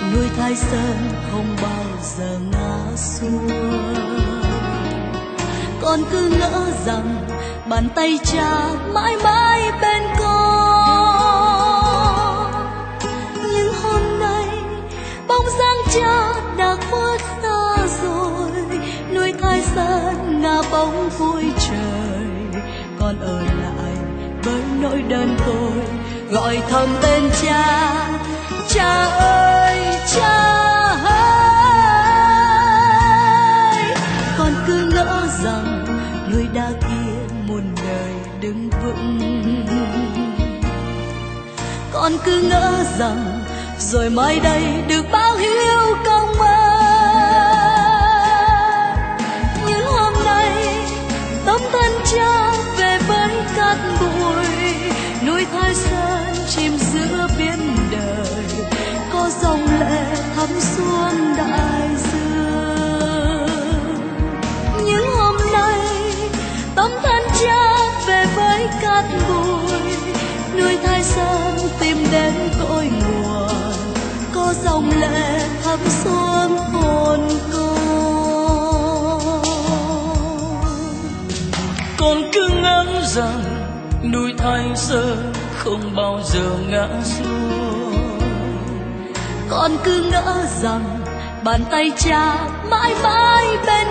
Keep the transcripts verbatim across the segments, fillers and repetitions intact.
núi Thái Sơn không bao giờ ngã xuống. Con cứ ngỡ rằng bàn tay cha mãi mãi bên con, nhưng hôm nay bóng dáng cha đã khuất xa rồi. Núi Thái Sơn ngả bóng cuối trời, con ở lại với nỗi đơn côi, gọi thầm tên cha. Cha ơi cha ơi, con cứ ngỡ rằng núi đá kia muôn đời đứng vững. Con cứ ngỡ rằng rồi mai đây được báo hiếu công ơn. Nhưng hôm nay tấm thân cha về với cát bụi, núi Thái Sơn chìm giữa biển đời, có dòng lệ thấm xuống đại dương. Nhưng hôm nay tấm thân cha về với cát bụi, núi Thái Sơn tìm đến cội nguồn, có dòng lệ thấm xuống hồn con. Con cứ ngỡ rằng núi Thái Sơn không bao giờ ngã xuống. Con cứ ngỡ rằng bàn tay cha mãi mãi bên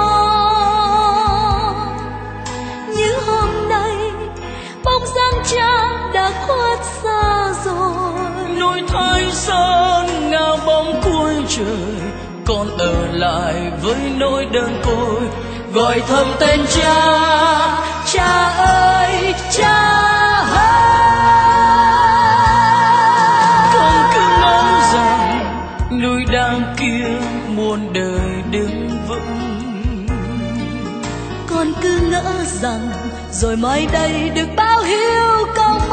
con, nhưng hôm nay bóng dáng cha đã khuất xa rồi. Núi Thái Sơn ngả bóng cuối trời, con ở lại với nỗi đơn côi, gọi thầm tên cha. Cha ơi cha ơi, con cứ ngỡ rằng núi đá kia muôn đời đứng vững. con cứ ngỡ rằng rồi mai đây được báo hiếu công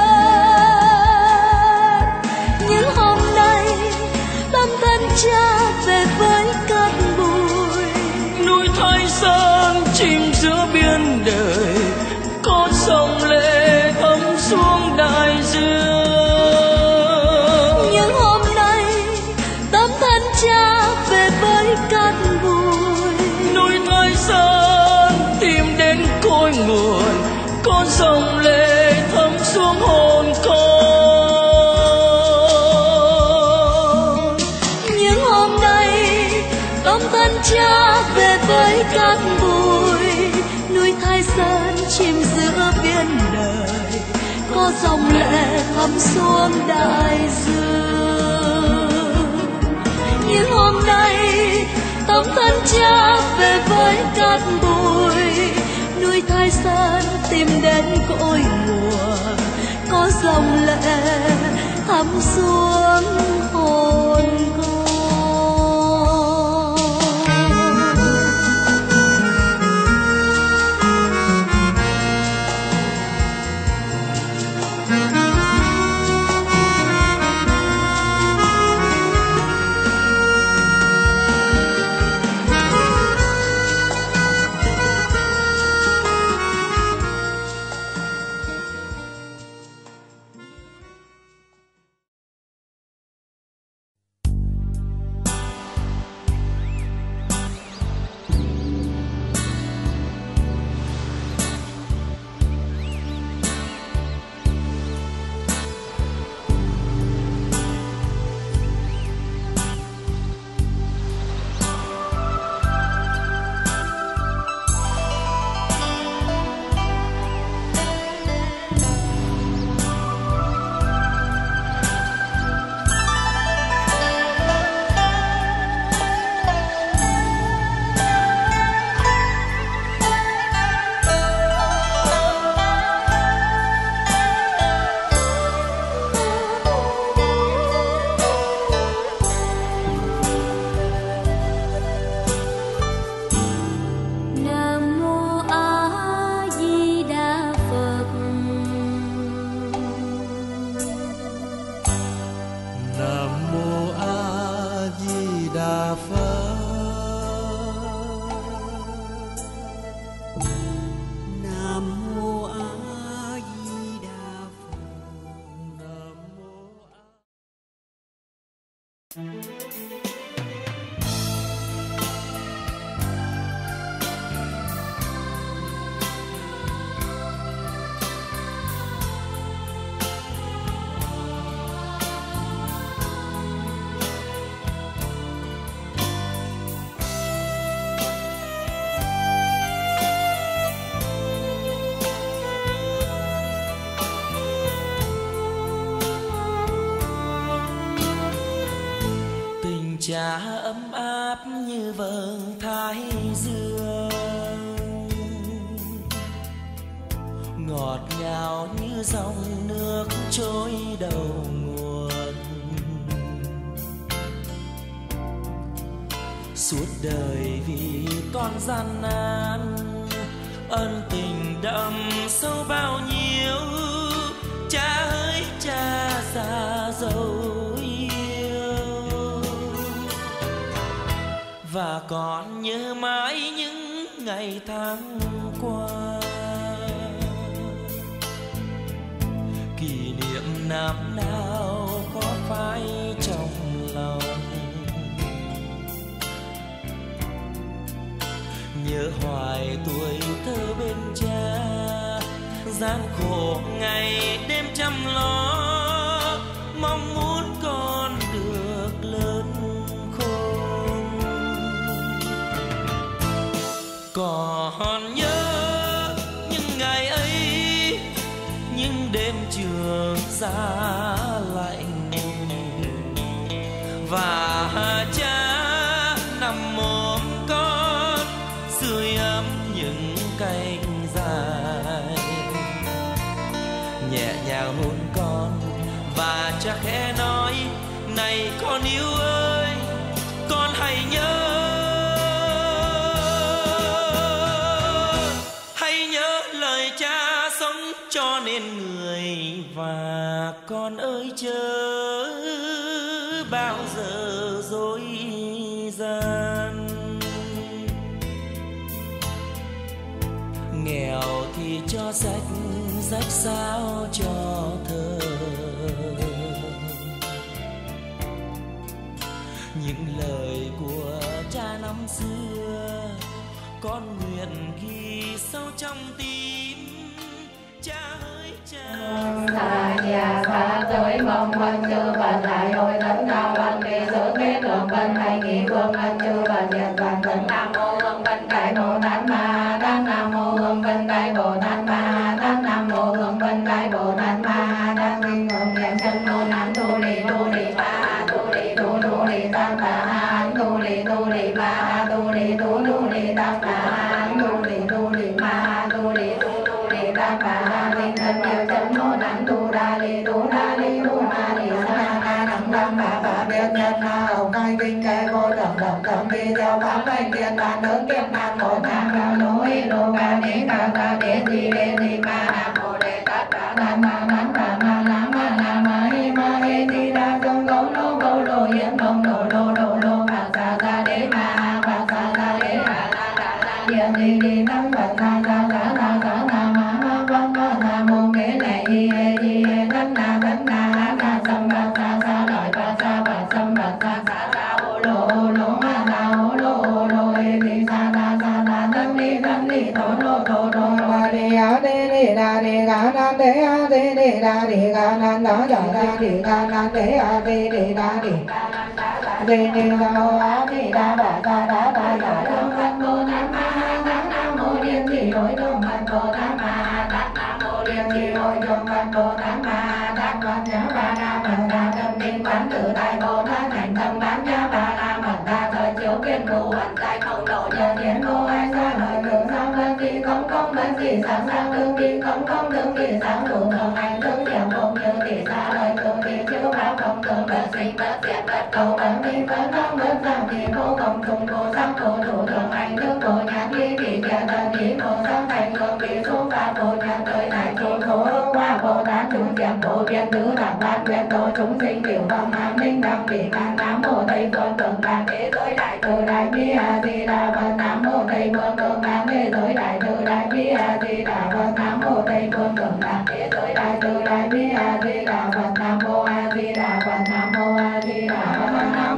ơn. Nhưng hôm nay tâm thân cha về với cát bụi, Núi Thái Sơn chìm giữa biển đời, có dòng lệ thấm xuống đại dương. nhưng hôm nay tâm thân cha về với cát bụi, Núi Thái Sơn tìm đến cội nguồn, có dòng lệ thấm xuống hồn con. nhưng hôm nay tâm thân cha về với cát bụi, núi Thái Sơn chìm giữa biển đời, có dòng lệ thấm xuống đại dương. Nhưng hôm nay tâm thân cha về với cát bụi, núi Thái Sơn tìm đến cội nguồn, có dòng lệ thấm xuống hồn con. Cha ấm áp như vầng thái dương, ngọt ngào như dòng nước trôi đầu nguồn. Suốt đời vì con gian nan, ân tình đậm sâu bao nhiêu. Cha ơi cha già dấu và còn nhớ mãi những ngày tháng qua, kỷ niệm năm nào có phai trong lòng. Nhớ hoài tuổi thơ bên cha, gian khổ ngày đêm chăm lo, mong muốn con được lớn. Còn nhớ những ngày ấy, những đêm trường giá lạnh, và cha nằm ôm con sưởi ấm những cánh dài, nhẹ nhàng hôn con và cha khẽ nói: này con yêu ơi, con hãy nhớ, cho nên người. Và con ơi chớ bao giờ dối gian, nghèo thì cho sách, rách sao cho thơ. Những lời của cha năm xưa con nguyện ghi sâu trong tim. Cha ơi cha xa nhà xa tới mong văn chư Phật đại hội tấn cao văn đi giữ kết đường vân hay nghị vương ân chư Phật diệt toàn thân. Nam mô Hương Vân Đại Bồ Tát Ma Tát. Nam mô Hương Vân Đại Bồ Tát Ma Tát. Nam mô Hương Vân Đại Bồ Tát Ma Tát. Kinh hồng nhãn chân môn án tu lì tu lì ba tu lì tu tu lì tam ta án tu lì tu lì ba tu lì tu tu lì tam ta án tu lì tu lì ba tu lì tu tu lì tam ta án. Linh thân nhiều chân môn án tu đa lì tu đa lì tu ma lì sa na đẳng đẳng bà bà biết nhân na hậu cai kinh kế vô đẳng đẳng đẳng đi theo pháp hành tiền đàn đỡ kiếp nạn một nam cao nối đô ba đế ca ca đế di đế di ma nam mô đề tát đà đàn ma đàn đà ma la ma la ma hi ma hi di đa công gấu lô gấu lô hiến bông đồ lô đồ lô bà sa sa đế ma bà sa sa đế hà la đà la hiến đi đi năng bà sa sa sa sa sa sa ma ma vang ma nam mô kế lệ hi he hi he đắc na đắc na á na sam bà sa sa đòi bà sa bà sam bà sa sa sa ô lô ô lô ma la ô lô ô lô he đi sa la sa la đắc đi đắc đi thổ lô thổ thổ bà đi á đi đi đà đi gà nan đế á đi đi đà đi gà nan đá đà đà đi gà nan đế á đi đi đà đi đi đi gà ô á đi đà bà sa đà bà đà đông văn bồ tát ma tát. Nam mô điên thị hội đông văn bồ tát ma tát. Nam mô điên thị hội đông văn bồ tát ma tát. Con nhớ ba la mật đa tâm kinh quán tự đại bồ tát thành tâm bán nhớ ba la mật đa thời chiếu kiên cụ vận tại không độ nhờ tiến cô ai ra lời cường sang vân kỳ công công vân kỳ sáng sang tương kỳ công công tương kỳ sáng đủ thường hành tương điểm cũng như kỳ xa lời cường kỳ chữ báo công cường bất sinh bất diệt bất cầu bất vi bất năng bất giảm kỳ cô công trùng cô sang cô thủ thường hành tương cô nhãn kỳ kỳ thiện thần kỳ cô sang thành cường kỳ số phạt cô nhãn tới đại số số qua bồ tát chúng tiệm bộ viên tứ đẳng ban quyền độ chúng sinh tiểu vong nam ninh đẳng vị can nam mô tây phương tượng đàn đế giới đại từ đại bi a di đà phật. Nam mô tây phương tượng đàn đế giới đại từ đại bi a di đà phật. Nam mô tây phương tượng đàn đế giới đại từ đại bi a di đà phật. Nam mô a di đà phật. Nam mô a di đà phật. Nam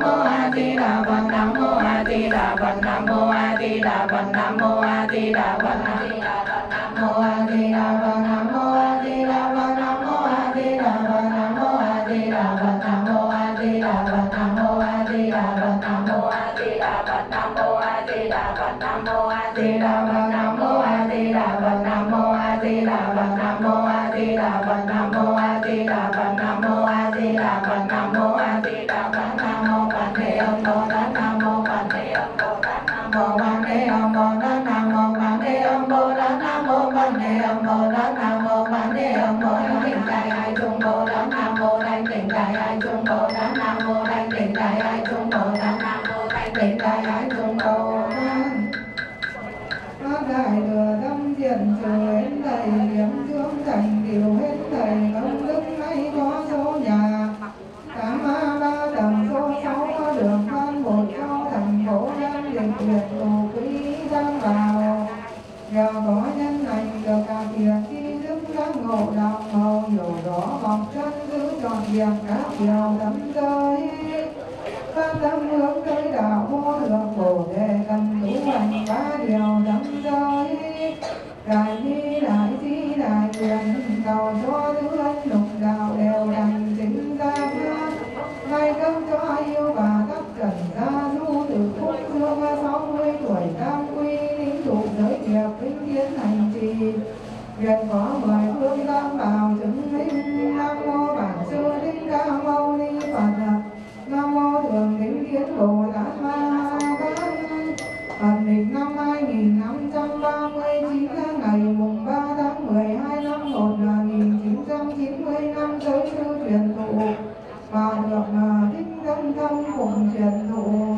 Phật, Nam Mô A Di Đà Phật, Nam Mô A Di Đà Phật, Nam Mô A Di Đà Phật, Nam Mô A Di Đà Phật, Nam Mô A Di Đà Phật, Nam Mô A Di Đà Phật, Nam Mô A Di Đà Phật, Nam Mô A Di Đà Phật, Nam Mô A Di Đà Phật, Nam Mô A Di Đà Phật, Nam Mô A Di Đà Phật, Nam Mô A Di Đà Phật, Nam Mô A Di Đà Phật, Nam Mô A Di Đà Phật, Nam Mô A Di Đà Phật, Nam Mô A Di Đà Phật, Nam Mô A Di Đà Phật, Nam Mô Phật Thế Âm Bồ Tát, Nam Mô Phật Thế Âm Bồ Tát, Nam Mô Phật Thế Âm Bồ Tát, Nam Mô Phật Thế Âm Bồ Tát, Nam Mô Phật Thế Âm Bồ Tát, Nam Mô Phật Thế Âm Bồ Tát, Tịnh Đại Hải Trung Bồ Tát, Nam Mô Thanh Tịnh Đại Hải Trung Bồ Tát, Nam Mô Thanh Tịnh Đại Hải Trung Bồ Tát, Nam Mô Thanh Tịnh Đại Hải Trung Bồ Tát. Pháp đại thừa tâm diện sự hết thầy điểm thương thành điều hết thầy công đức hay có số nhà tám ma ba tầng số sáu có đường phan một châu thành phố đang dịch việt đồ quý đang vào nhờ có nhân lành được cả thiện chi giúp các ngộ đạo màu hiểu rõ vòng chân giữ trọn vẹn các điều tấm giới phát tâm hướng tới đạo vô thượng bồ đề cần tu hành ba điều tấm giới đại ni đại trí đại nguyện cầu cho thứ ân lục đạo đều đành chính ra phước nay cấp cho yêu và tất trần gia du từ phúc xưa sáu mươi tuổi tam quy lính tụ giới nghiệp vĩnh tiến hành trì nguyện có mười phương tam bảo chứng minh nam mô bản sư thích ca mâu ni phật nam mô thượng đỉnh thiên bồ tát ma tát Phật lịch năm hai nghìn năm trăm ba mươi chín ngày mùng ba tháng mười hai năm một nghìn chín trăm chín mươi năm tới sư truyền thụ và được thích tâm thông cùng truyền thụ.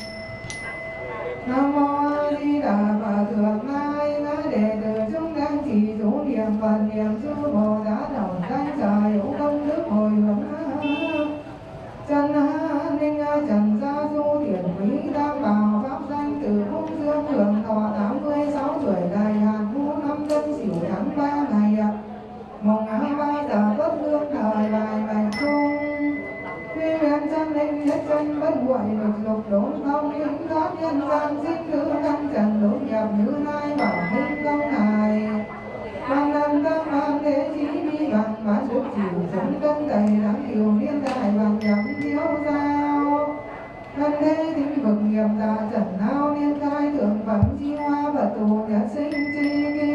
Nam mô A Di Đà Phật thượng lai na đệ tử chúng đang trì chú niệm Phật niệm sư Bồ Tát đồng danh sở hữu công đức hồi hướng chân ninh trần gia du thiền quý tam bảo pháp danh từ phúc dương hưởng thọ tám mươi sáu tuổi đại hàn vũ năm tân sửu tháng ba ngày mùng hai ba giờ bất lương thời bài bạch trung tuy nguyện chân linh hết chân bất nguội được lục đốn không những thoát nhân gian sinh nữ căn trần đốn nhập như lai bảo minh công hài bằng năm tâm an thế chí bi bằng bán đức chịu sống cân tẩy đáng kiều niên đại bằng nhập thiếu giao thân thế tính vực nghiệp tạ trần nào niên khai thượng phẩm chi hoa vật tù nhật sinh chi kỳ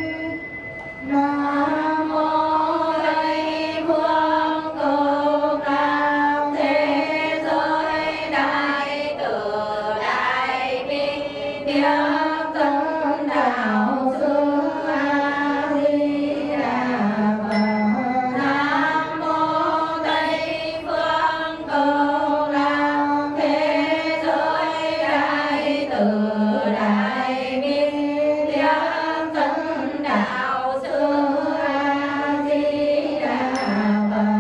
Nam mô Tây Phương Cực Lạc thế giới đại từ đại bi điệp tân đạo sư A Di Đà Phật. Nam mô Tây Phương Cực Lạc thế giới đại từ đại bi điệp tân đạo sư A Di Đà Phật.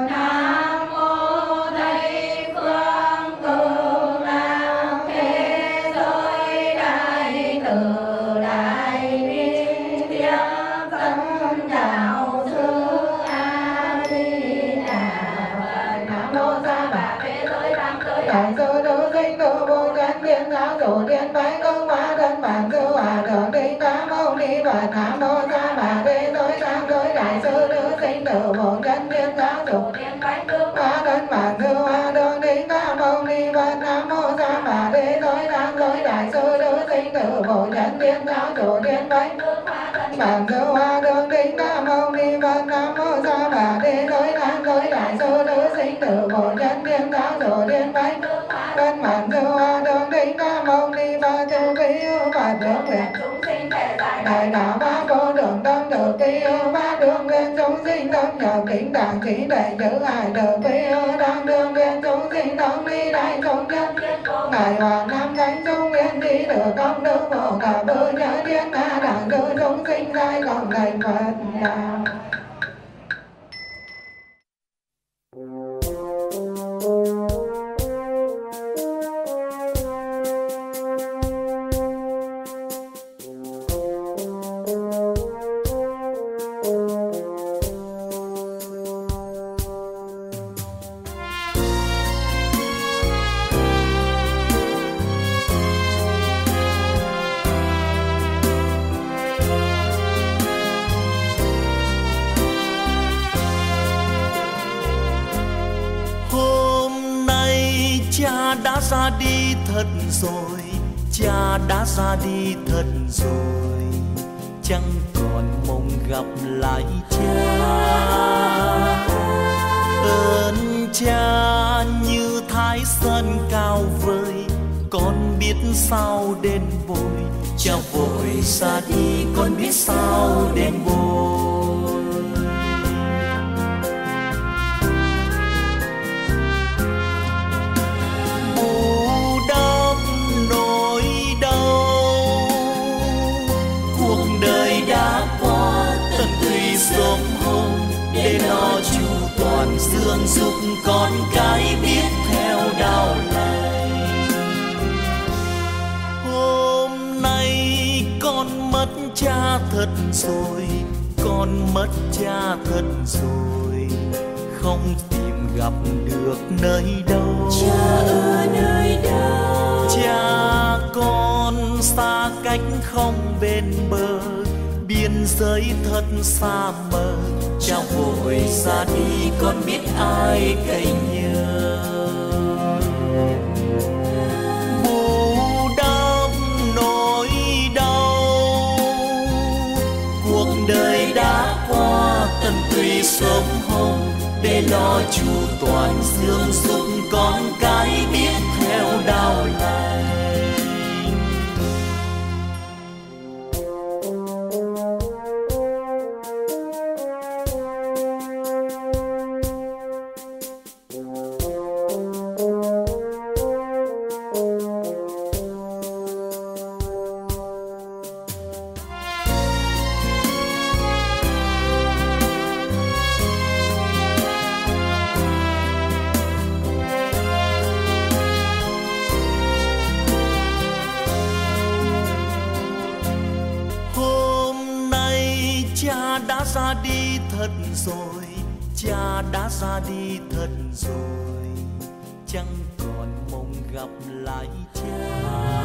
Nam mô Tây Phương Cực Lạc thế giới đại từ đại bi điệp tân đạo sư A Di Đà Phật. Nam mô Sa Bà thế giới tam giới đại sư nữ sinh nữ vô chân thiên giáo chủ thiên bái công hóa thân bản sư hòa thượng thích ca mâu ni Phật. Nam mô Sa Bà thế giới tam giới đại sư nữ sinh nữ vô chân thiên giáo chủ thiên bái công hóa thân bản sư hòa thượng thích ca mâu ni Phật. Nam mô Sa Bà thế giới tam giới đại sư nữ sinh nữ vô chân thiên giáo chủ thiên bái công hóa thân bản sư hòa thượng thích ca mâu ni Phật. Nam mô Sa Bà thế giới tam giới đại sư nữ sinh nữ vô chân thiên giáo chủ thiên bái công hóa thân bản sư hòa thượng thích ca mâu ni Phật. Từ bi ưu Phật được nguyện chúng sinh thể tại đại đạo ba vô đường tâm từ bi ưu ba đường nguyện chúng sinh tâm nhập kính đẳng trí đại chữ hải từ bi ưu đang đường nguyện chúng sinh tâm ly đại chúng nhân ngài hoàng nam thánh trung nguyện đi được công đức phổ cả bơ nhớ thiên hạ đẳng cư chúng sinh giai cộng thành Phật đạo. Nam Cha đã ra đi thật rồi, cha đã ra đi thật rồi, chẳng còn mong gặp lại cha. Ơn cha như thái sơn cao vời, con biết sao đến vội. Cha vội ra đi, con biết sao đến vội. Bù đắp nỗi đau, cuộc đời đã qua tận tùy sớm hôm, để lo chu toàn dương giúp con cái biết theo đạo lành. Hôm nay con mất cha thật rồi, con mất cha thật rồi, không tìm gặp được nơi đâu. Cha ở nơi đâu? Cha con xa cách không bên bờ, biên giới thật xa mờ. Cha vội ra đi, con biết ai cậy nhờ. Bù đắp nỗi đau, cuộc đời đã qua tận tùy sớm hôm, để lo chu toàn dương giúp con cái biết theo đạo lành. Cha đã ra đi thật rồi, cha đã ra đi thật rồi, chẳng còn mong gặp lại cha.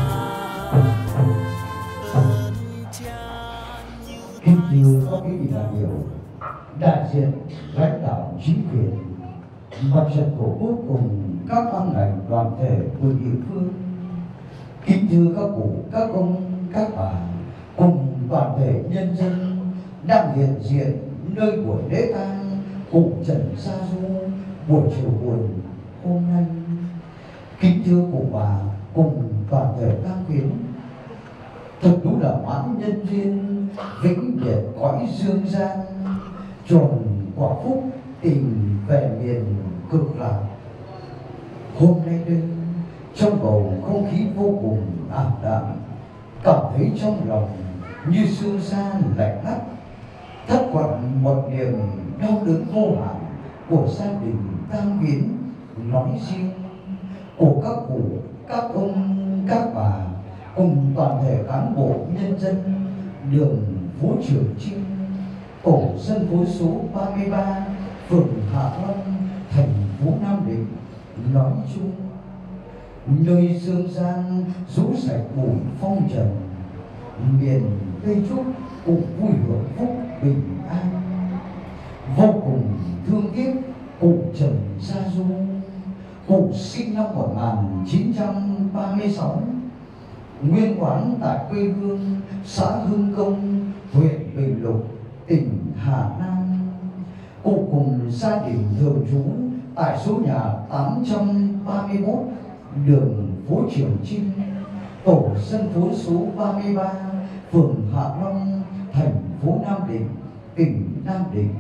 Ơn cha như kính thưa các quý vị đại biểu, đại diện lãnh đạo chính quyền, mặt trận tổ quốc cùng các ban ngành đoàn thể của địa phương, kính thưa các cụ, các ông, các bà cùng toàn thể nhân dân đang hiện diện nơi buổi lễ tang cụ Trần Sa Du buổi chiều buồn hôm nay. Kính thưa cụ bà cùng toàn thể tang quyến, thật đúng là mãn nhân duyên vĩnh biệt cõi dương gian, tròn quả phúc tình về miền cực lạc. Hôm nay đây trong bầu không khí vô cùng ảm đạm, cảm thấy trong lòng như sương sa lạnh ngắt, thất quặn một niềm đau đớn vô hạn của gia đình tang quyến nói riêng, của các cụ, các ông, các bà cùng toàn thể cán bộ nhân dân đường Phố Trường Trinh, tổ dân phố số ba mươi ba, phường Hạ Long, thành phố Nam Định nói chung. Nơi dương gian rũ sạch bụi phong trần, miền Tây Trúc cùng vui hưởng phúc bình an. Vô cùng thương tiếc cụ Trần Sa Du. Cụ sinh năm một nghìn chín trăm ba mươi sáu, nguyên quán tại quê hương xã Hưng Công, huyện Bình Lục, tỉnh Hà Nam. Cụ cùng gia đình thường trú tại số nhà tám trăm ba mươi mốt đường Phố Trường Trinh, tổ dân phố số ba mươi ba, phường Hạ Long, thành phố Nam Định, tỉnh Nam Định.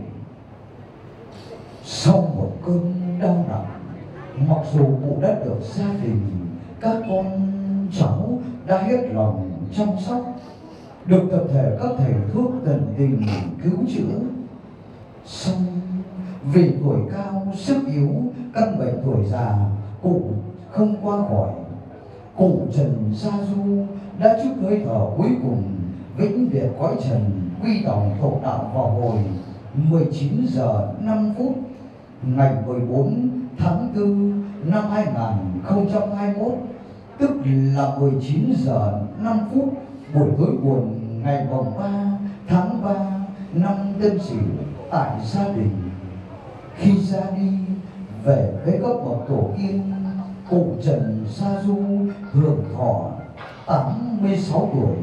Sau một cơn đau nặng, mặc dù cụ đã được gia đình, các con cháu đã hết lòng chăm sóc, được tập thể các thầy thuốc tận tình cứu chữa, song vì tuổi cao sức yếu, căn bệnh tuổi già, cụ không qua khỏi. Cụ Trần Sa Du đã chút hơi thở cuối cùng vĩnh biệt cõi trần, quy tòng thổ đạo vào hồi mười chín giờ năm phút ngày mười bốn tháng tư năm hai nghìn không trăm hai mươi mốt, tức là mười chín giờ năm phút buổi tối buồn ngày mồng ba tháng ba năm Tân Sửu tại gia đình. Khi ra đi về với các bậc tổ tiên, cụ Trần Sa Du hưởng thọ tám mươi sáu tuổi.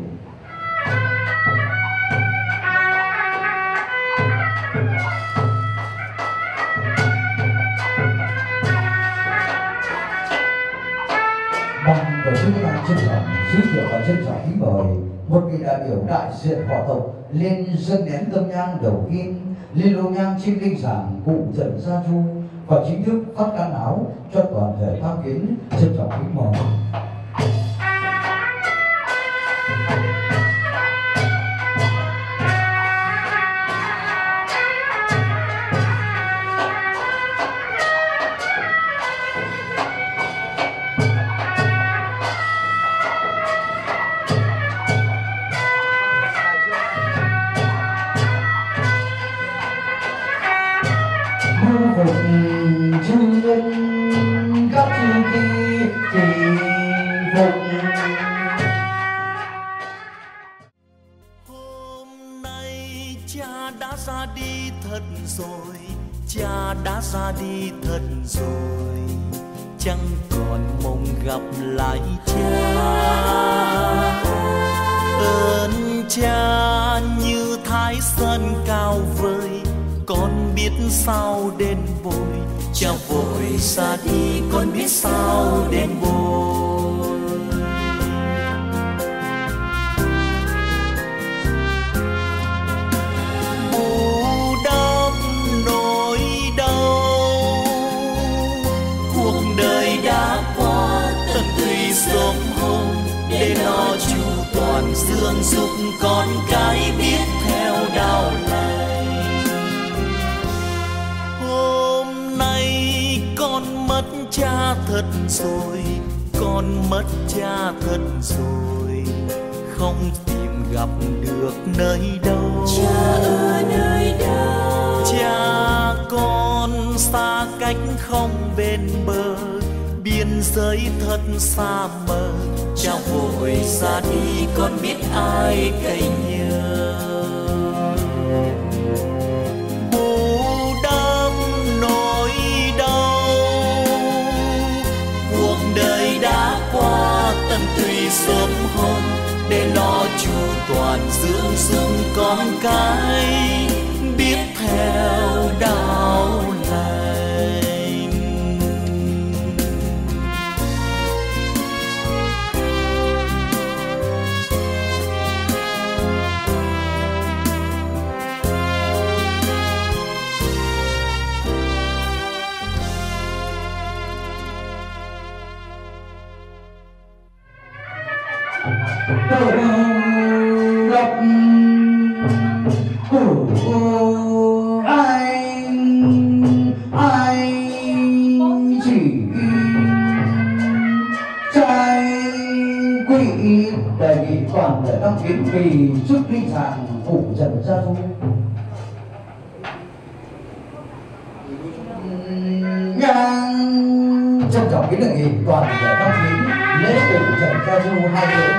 Ban tổ chức đang trân trọng giới thiệu và trân trọng kính mời một vị đại biểu đại diện họ tộc lên dâng nén tâm nhang đầu tiên lên lô nhang trên linh giảng cụ Trần Sa Du và chính thức phát can áo cho toàn thể tham kiến. Trân trọng kính mời. Hôm nay cha đã ra đi thật rồi, cha đã ra đi thật rồi, chẳng còn mong gặp lại cha. Ơn cha như thái sơn cao vời, con biết sao đến bồi. Cha vội ra đi, con biết sao đến bồi. Bù đắp nỗi đau, cuộc đời đã qua tận tùy sớm hôm, để lo chu toàn dương giúp con cái biết theo đạo lành. Hôm nay con mất cha thật rồi, con mất cha thật rồi, không tìm gặp được nơi đâu. Cha ở nơi đâu? Cha con xa cách không bên bờ, biên giới thật xa mờ. Cha vội ra đi, con biết ai cậy nhờ. Bù đắp nỗi đau, cuộc đời đã qua tận tùy sớm hôm, để lo chu toàn dưỡng dưỡng con cái biết theo đạo lành. Gặp của anh, anh chỉ trai quý đề nghị toàn thể đăng kiến vì trước linh giảng cụ Trần Sa Du. Nhang trân trọng kính đề nghị toàn thể đăng kiến lễ cụ Trần Sa Du hai lễ.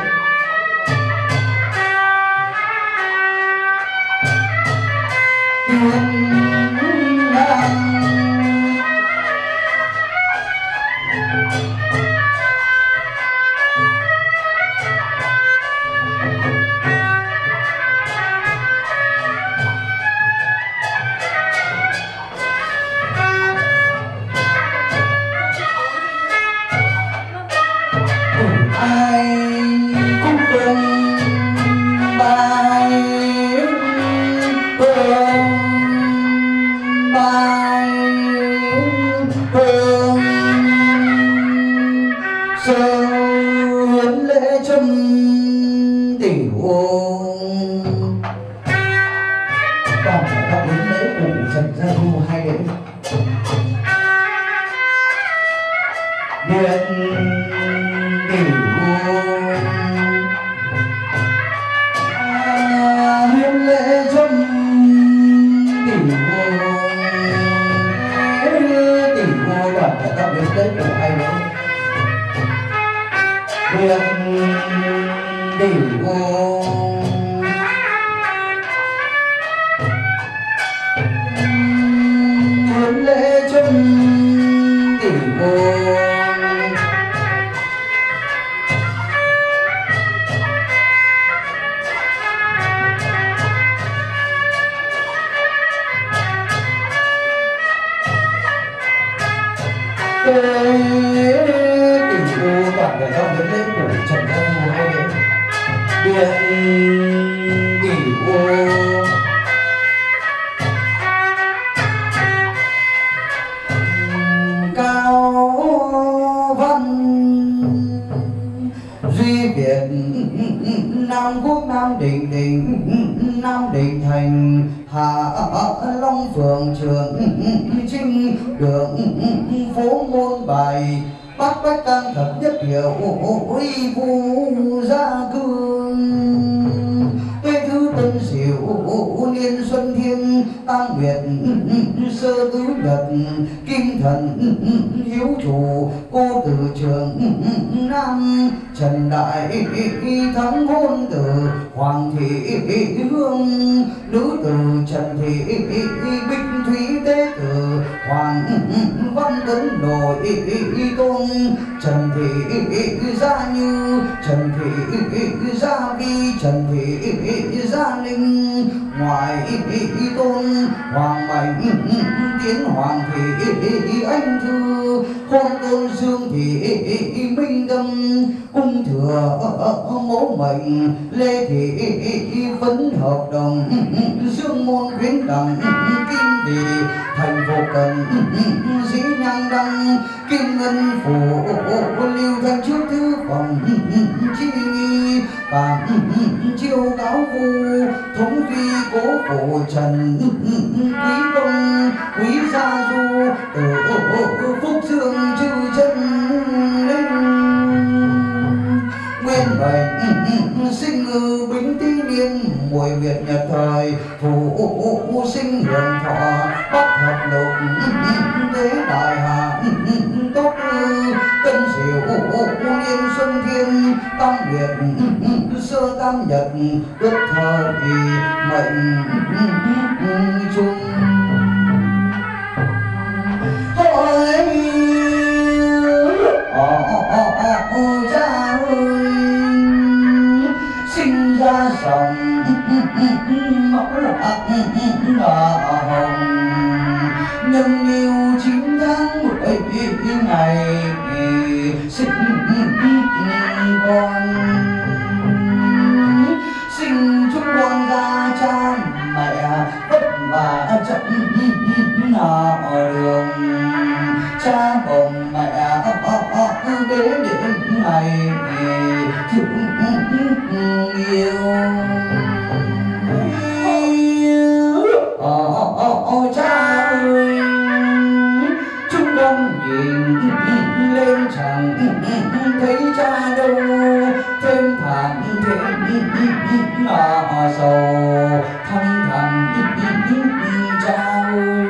tình yêu toàn về trong những lễ của trần gian hay đấy điện kỷ ô cao văn duy việt Nam Quốc Nam Định Định Nam Định Thành Hạ Long Phường Trường Trinh Đường phố Môn Bài Bát Bách Can Thập Nhất Hiệu Uy Vũ Gia Cương Tê Thứ Tân Sửu Niên Xuân Thiên Tam Nguyệt Sơ Tứ Nhật Kim Thần Hiếu Chủ Cô Tử Trường Nam Trần Đại Thắng Hôn Tử Hoàng Thị Hương Nữ Tử Trần Thị Bích Thúy Tế Tử Hoàng Văn Tấn Nội Tôn Trần Thị Gia Như Trần Thị Gia Vi Trần Thị Gia Ninh Ngoại Tôn Hoàng Mạnh Tiến Hoàng Thị Anh Thư Hôn Tôn Dương Thị Minh Tâm Cung Thừa Mẫu Mệnh Lê Thị Vấn Hợp Đồng Dương Môn Khuyến Đẳng Kim Thị Thành Phố Cần Dĩ Nhang Đăng Kim Ngân Phủ Lưu Thanh Trước Thứ Phẩm Chi Nghi Phạm Chiêu Cáo Vu Thống Phi Cố Phổ Trần Quý Công Quý Gia Du Tử Phúc Dương Chư Chân Linh Nguyên Bệnh Sinh Ngư Bính Tý Niên Mùi Việt Nhật Thời Thủ Sinh Hưởng Thọ Bắc Thập Lục Tế Đại Hạ Tốt Tân Sửu Niên Xuân Thiên Tam Nguyệt Sơ Tam Nhật Đức Thời Mệnh Trung Hỏi cha ơi sinh ra dòng mẫu lạc hồng nhân yêu chín tháng mười ngày sinh con sinh chúng con ra cha mẹ vất vả trận đường cha bồng mẹ bế đến ngày thương yêu Ồ cha ơi chúng con nhìn lên chẳng thấy cha đâu thêm thảm thêm nọ sầu thăm thầm cha ơi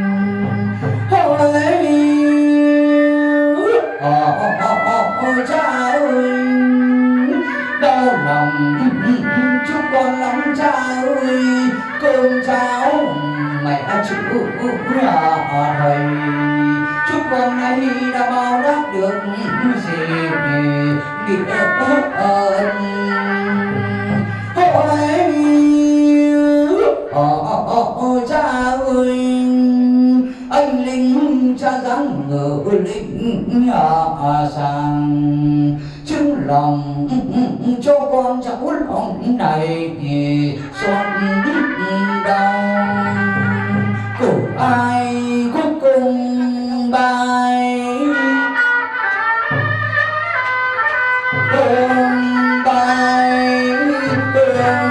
ôi cha ơi đau lòng chúng con lắm cha ơi cơm cháo mẹ chịu thầy chúng con nay đã bao đáp được gì nghĩa ơn ôi cha ơi anh linh cha dáng ngờ linh sàng chứng lòng cho con cháu lòng này xót đau cổ ai cuối cùng bài cùng bài đường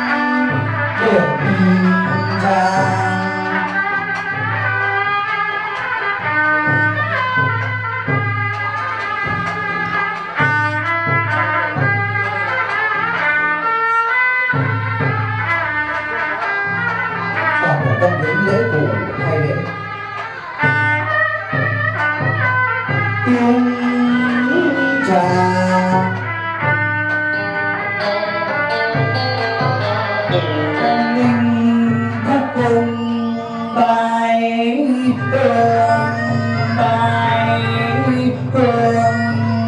đường cha tâm đến lễ cổ hay lễ tiếng trà linh khúc cùng bài hương bài hương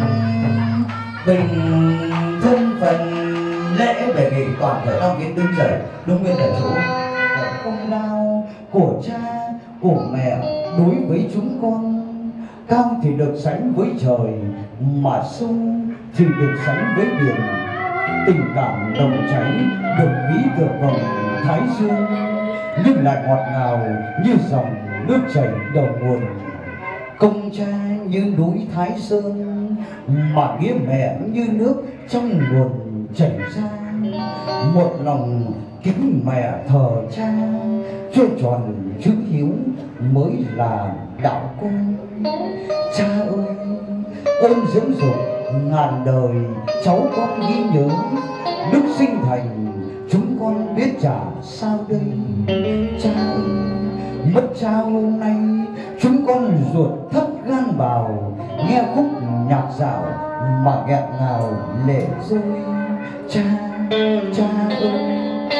bình thân phần lễ đề nghị toàn thể long kiến đứng dậy đúng nguyên tại chỗ công lao của cha của mẹ đối với chúng con cao thì được sánh với trời, mà sông thì được sánh với biển. Tình cảm nồng cháy được ví tựa vòng thái dương, nhưng lại ngọt ngào như dòng nước chảy đầu nguồn. Công cha như núi Thái Sơn, mà nghĩa mẹ như nước trong nguồn chảy ra. Một lòng kính mẹ thờ cha, cho tròn chữ hiếu mới là đạo công. Cha ơi, ơn dưỡng dục ngàn đời cháu con ghi nhớ. Đức sinh thành chúng con biết trả sao đây. Cha ơi, mất cha hôm nay chúng con ruột thắt gan bào, nghe khúc nhạc dạo mà nghẹn ngào lệ rơi. Cha, cha ơi.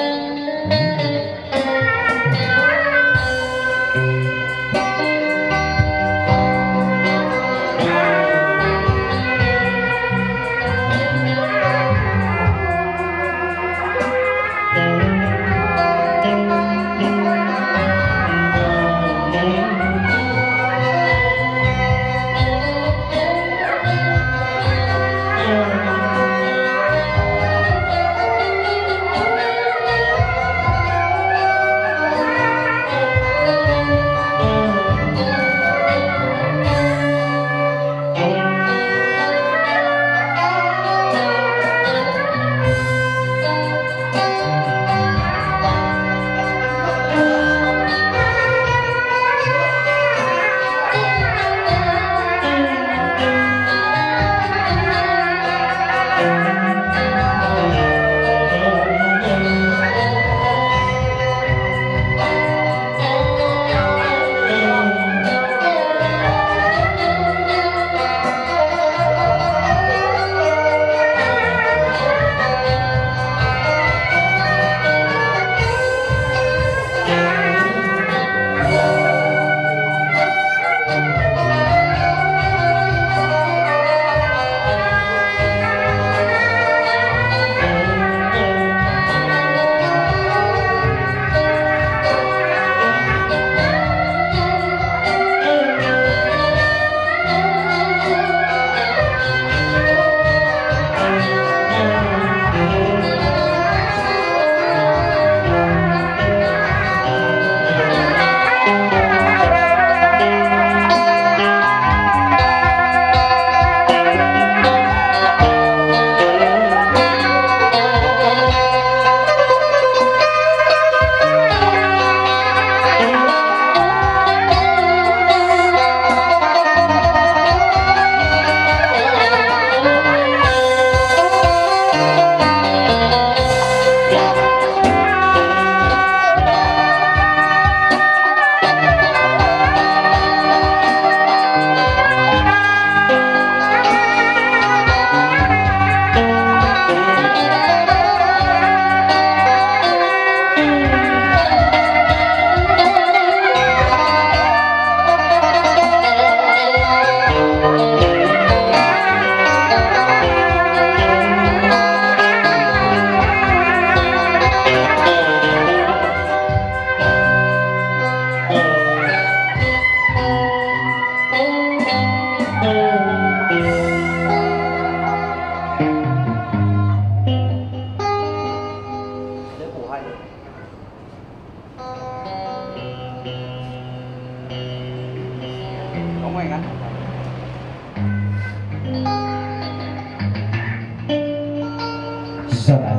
Giờ này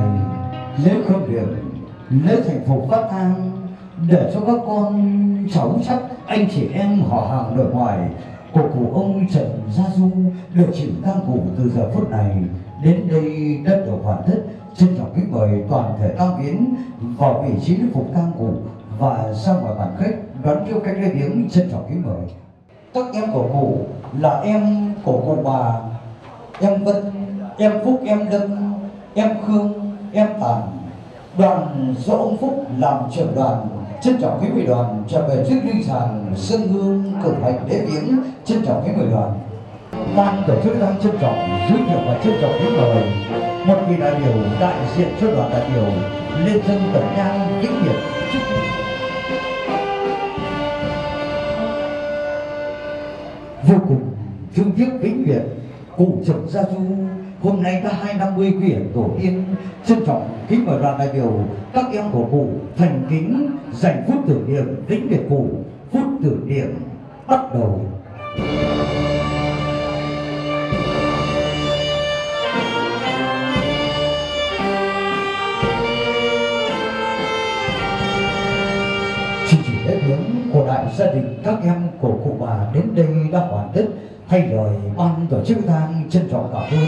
lễ khâm điểm, lễ thành phục phát tang để cho các con cháu chắc anh chị em họ hàng nội ngoại của cụ ông Trần Gia Du được chịu tang cụ từ giờ phút này đến đây đất được hoàn tất. Trân trọng kính mời toàn thể tang viếng vào vị trí phục tang cụ và sang ngoài bàn khách đón tiếp cách lễ viếng. Trân trọng kính mời các em của cụ là em của cụ bà, em Vân, em Phúc, em Đâm, em Khương, em Tàn. Đoàn do ông Phúc làm trưởng đoàn trân trọng kính mời đoàn trở về trước linh sàng sân hương cử hành lễ viếng. Trân trọng kính mời đoàn. Ban tổ chức đang trân trọng giới thiệu và trân trọng kính mời một vị đại biểu đại diện cho đoàn đại biểu lên dân tận nhang vĩnh biệt chúc Vô cùng thương tiếc vĩnh biệt cụ Trần Gia Du hôm nay đã hai năm mươi quy ẩn tổ tiên, trân trọng kính mời đoàn đại biểu các em của cụ thành kính dành phút tưởng niệm vĩnh biệt cụ. Phút tưởng niệm bắt đầu. Chương trình lễ viếng của đại gia đình các em của cụ bà đến đây đã hoàn tất. Thay lời ban tổ chức tang trân trọng cảm ơn.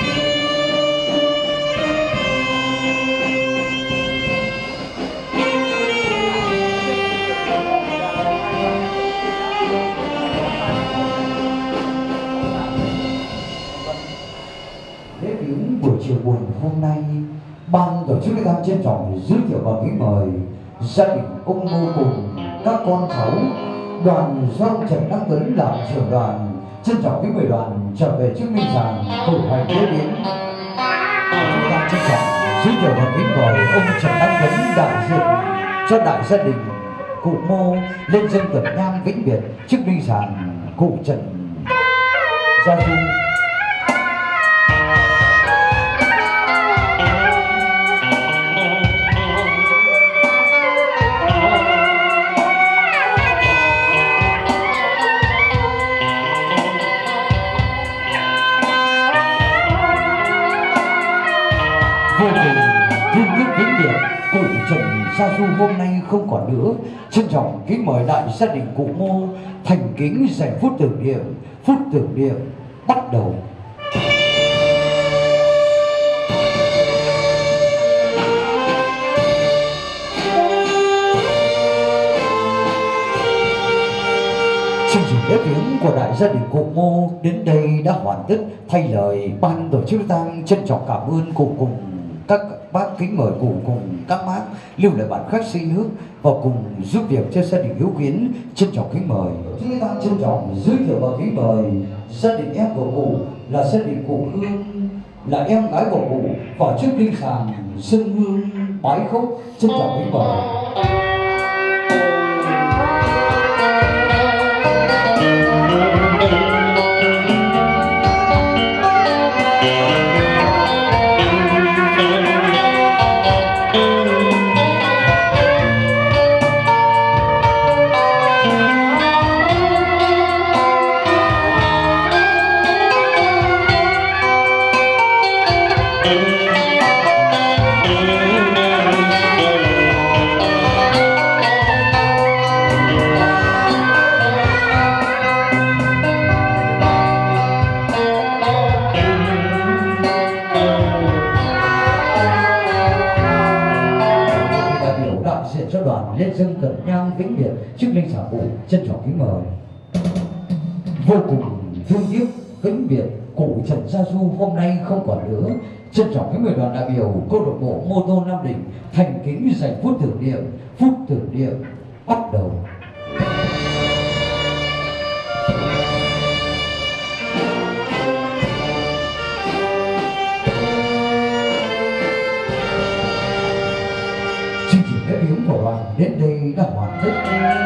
Lễ viếng buổi chiều buồn hôm nay, ban tổ chức tang trân trọng giới thiệu và kính mời gia đình ông Ngô cùng các con cháu, đoàn do ông Trần Đăng Tuấn làm trưởng đoàn, trân trọng kính mời đoàn trở về trước minh giảng cử hành lễ viếng. Chúng ta trân trọng giới thiệu và kính mời ông Trần Đăng Tuấn đại diện cho đại gia đình cụ Mô lên dân tuần nhang vĩnh biệt trước minh giảng cụ Trần Gia Du. Vô cùng thương tiếc vĩnh biệt cụ Trần Gia Du hôm nay không còn nữa, trân trọng kính mời đại gia đình cụ Mô thành kính dành phút tưởng niệm. Phút tưởng niệm bắt đầu. Chương trình lễ viếng của đại gia đình cụ Mô đến đây đã hoàn tất. Thay lời ban tổ chức tang trân trọng cảm ơn cụ cùng các bác kính mời cụ cùng các bác lưu lại bản khắc xây nước và cùng giúp việc cho gia đình hiếu quyến. Trân trọng kính mời. Chúng ta trân trọng giới thiệu và kính mời gia đình em của cụ là gia đình cụ Hương, là em gái của cụ, và trước linh sàng sân hương bái khốc. Trân trọng kính mời. Cho đoàn lên dân cận nhang vĩnh biệt trước linh sản cụ. Trân trọng kính mời. Vô cùng thương tiếc vĩnh biệt cụ Trần Gia Du hôm nay không còn nữa, trân trọng kính mời đoàn đại biểu câu lạc bộ mô tô Nam Định thành kính dành phút tưởng niệm. Phút tưởng niệm bắt đầu. Của đoàn đến đây đã hoàn tất.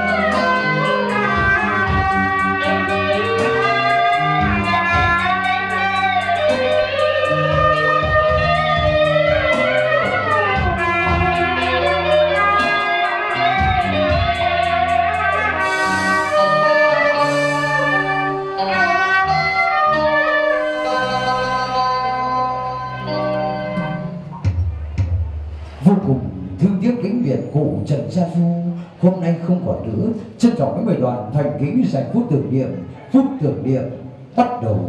Vô cùng thương tiếc vĩnh biệt cụ Trần Gia Du hôm nay không còn nữa, trân trọng với mời đoàn thành kính dành phút tưởng niệm. Phút tưởng niệm bắt đầu.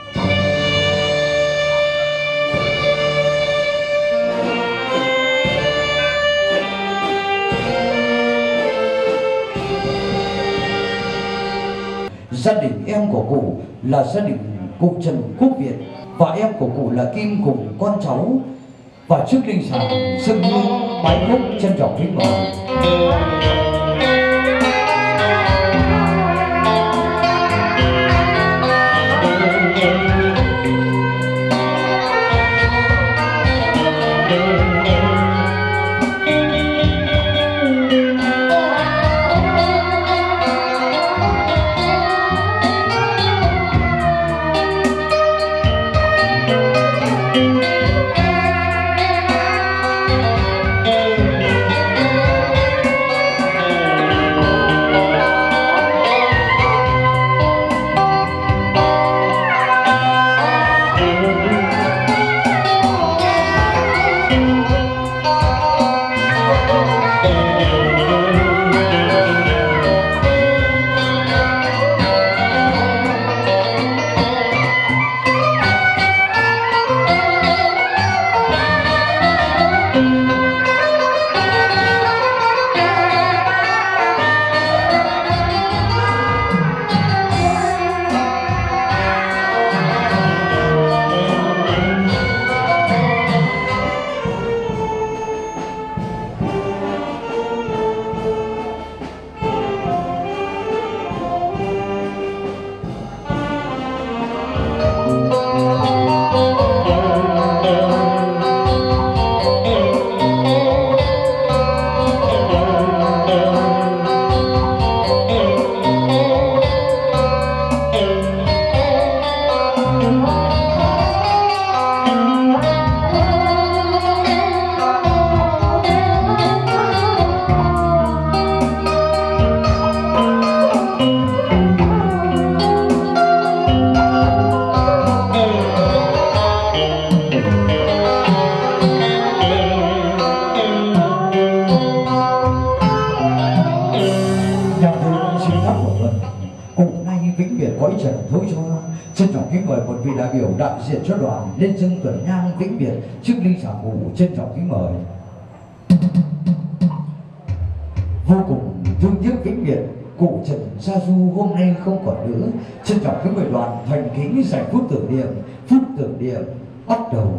Gia đình em của cụ là gia đình cụ Trần Quốc Việt, và em của cụ là Kim cùng con cháu, và trước linh sàng sân hương bái khúc. Trân trọng kính mời. vĩnh biệt cõi trần thối cho. Trân trọng kính mời một vị đại biểu đại diện cho đoàn lên dâng tuần nhang vĩnh biệt trước linh sản phụ. Trân trọng kính mời. Vô cùng thương tiếc vĩnh biệt cụ Trần Gia Du hôm nay không còn nữa. Trân trọng kính mời đoàn thành kính dành phút tưởng niệm. Phút tưởng niệm bắt đầu.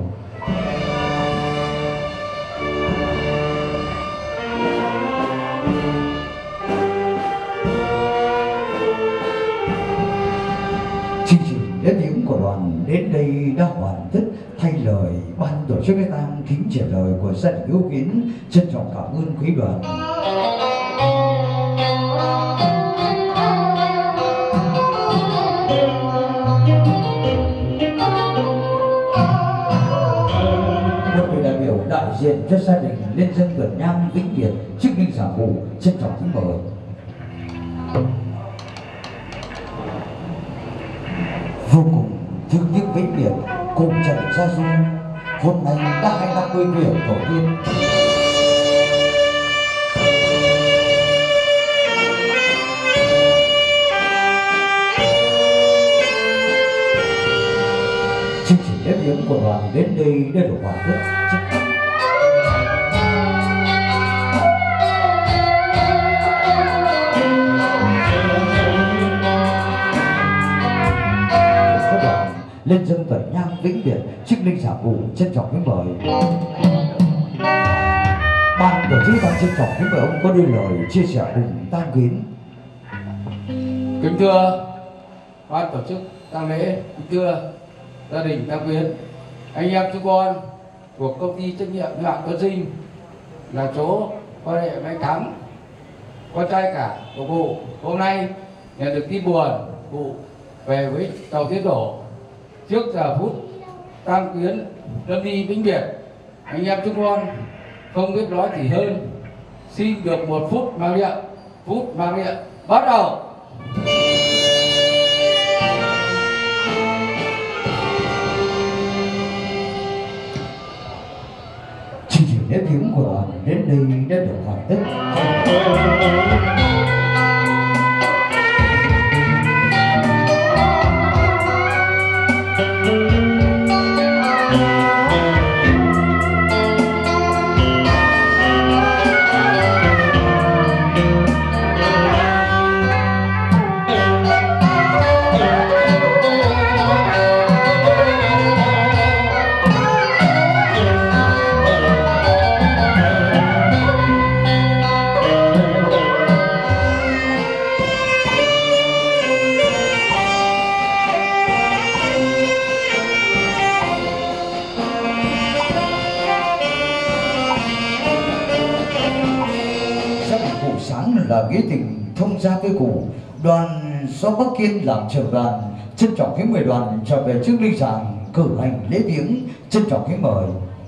Chương trình lễ viếng của đoàn đến đây đã hoàn tất. Thay lời ban tổ chức lễ tang kính trả lời của gia đình Hiếu Kiến, trân trọng cảm ơn quý đoàn. Một vị đại biểu đại diện cho gia đình lên dâng tuần nhang vĩnh biệt trước linh sản phụ. Trân trọng kính mời. Vô cùng thương tiếc vĩnh biệt cụ Trần Gia Du hôm nay đã hai năm mươi tuổi tổ tiên. Chương trình lễ viếng của đoàn đến đây đã được hoàn tất. Lên dâng tuần nhang vĩnh biệt trước linh sản phụ. Trân trọng kính mời. Ban tổ chức ban trân trọng kính mời ông có đôi lời chia sẻ cùng tang quyến. Kính thưa ban tổ chức tang lễ, kính thưa gia đình tang quyến, anh em chú con của công ty trách nhiệm hữu hạn Tuấn Sinh là chỗ quan hệ với anh Thắng, con trai cả của cụ. Hôm nay nhận được tin buồn cụ về với tàu Tiến Đổ. Trước giờ phút tang quyến lâm ly vĩnh biệt, anh em chúng con không biết nói gì hơn, xin được một phút mang niệm. Phút mang niệm bắt đầu. Chương trình lễ viếng của đoàn đến đây đã được hoàn tất. Là nghĩa tình thông gia với cụ. Đoàn do Bắc Kiên làm trưởng đoàn, trân trọng kính mời đoàn trở về trước linh sản cử hành lễ viếng. Trân trọng kính mời.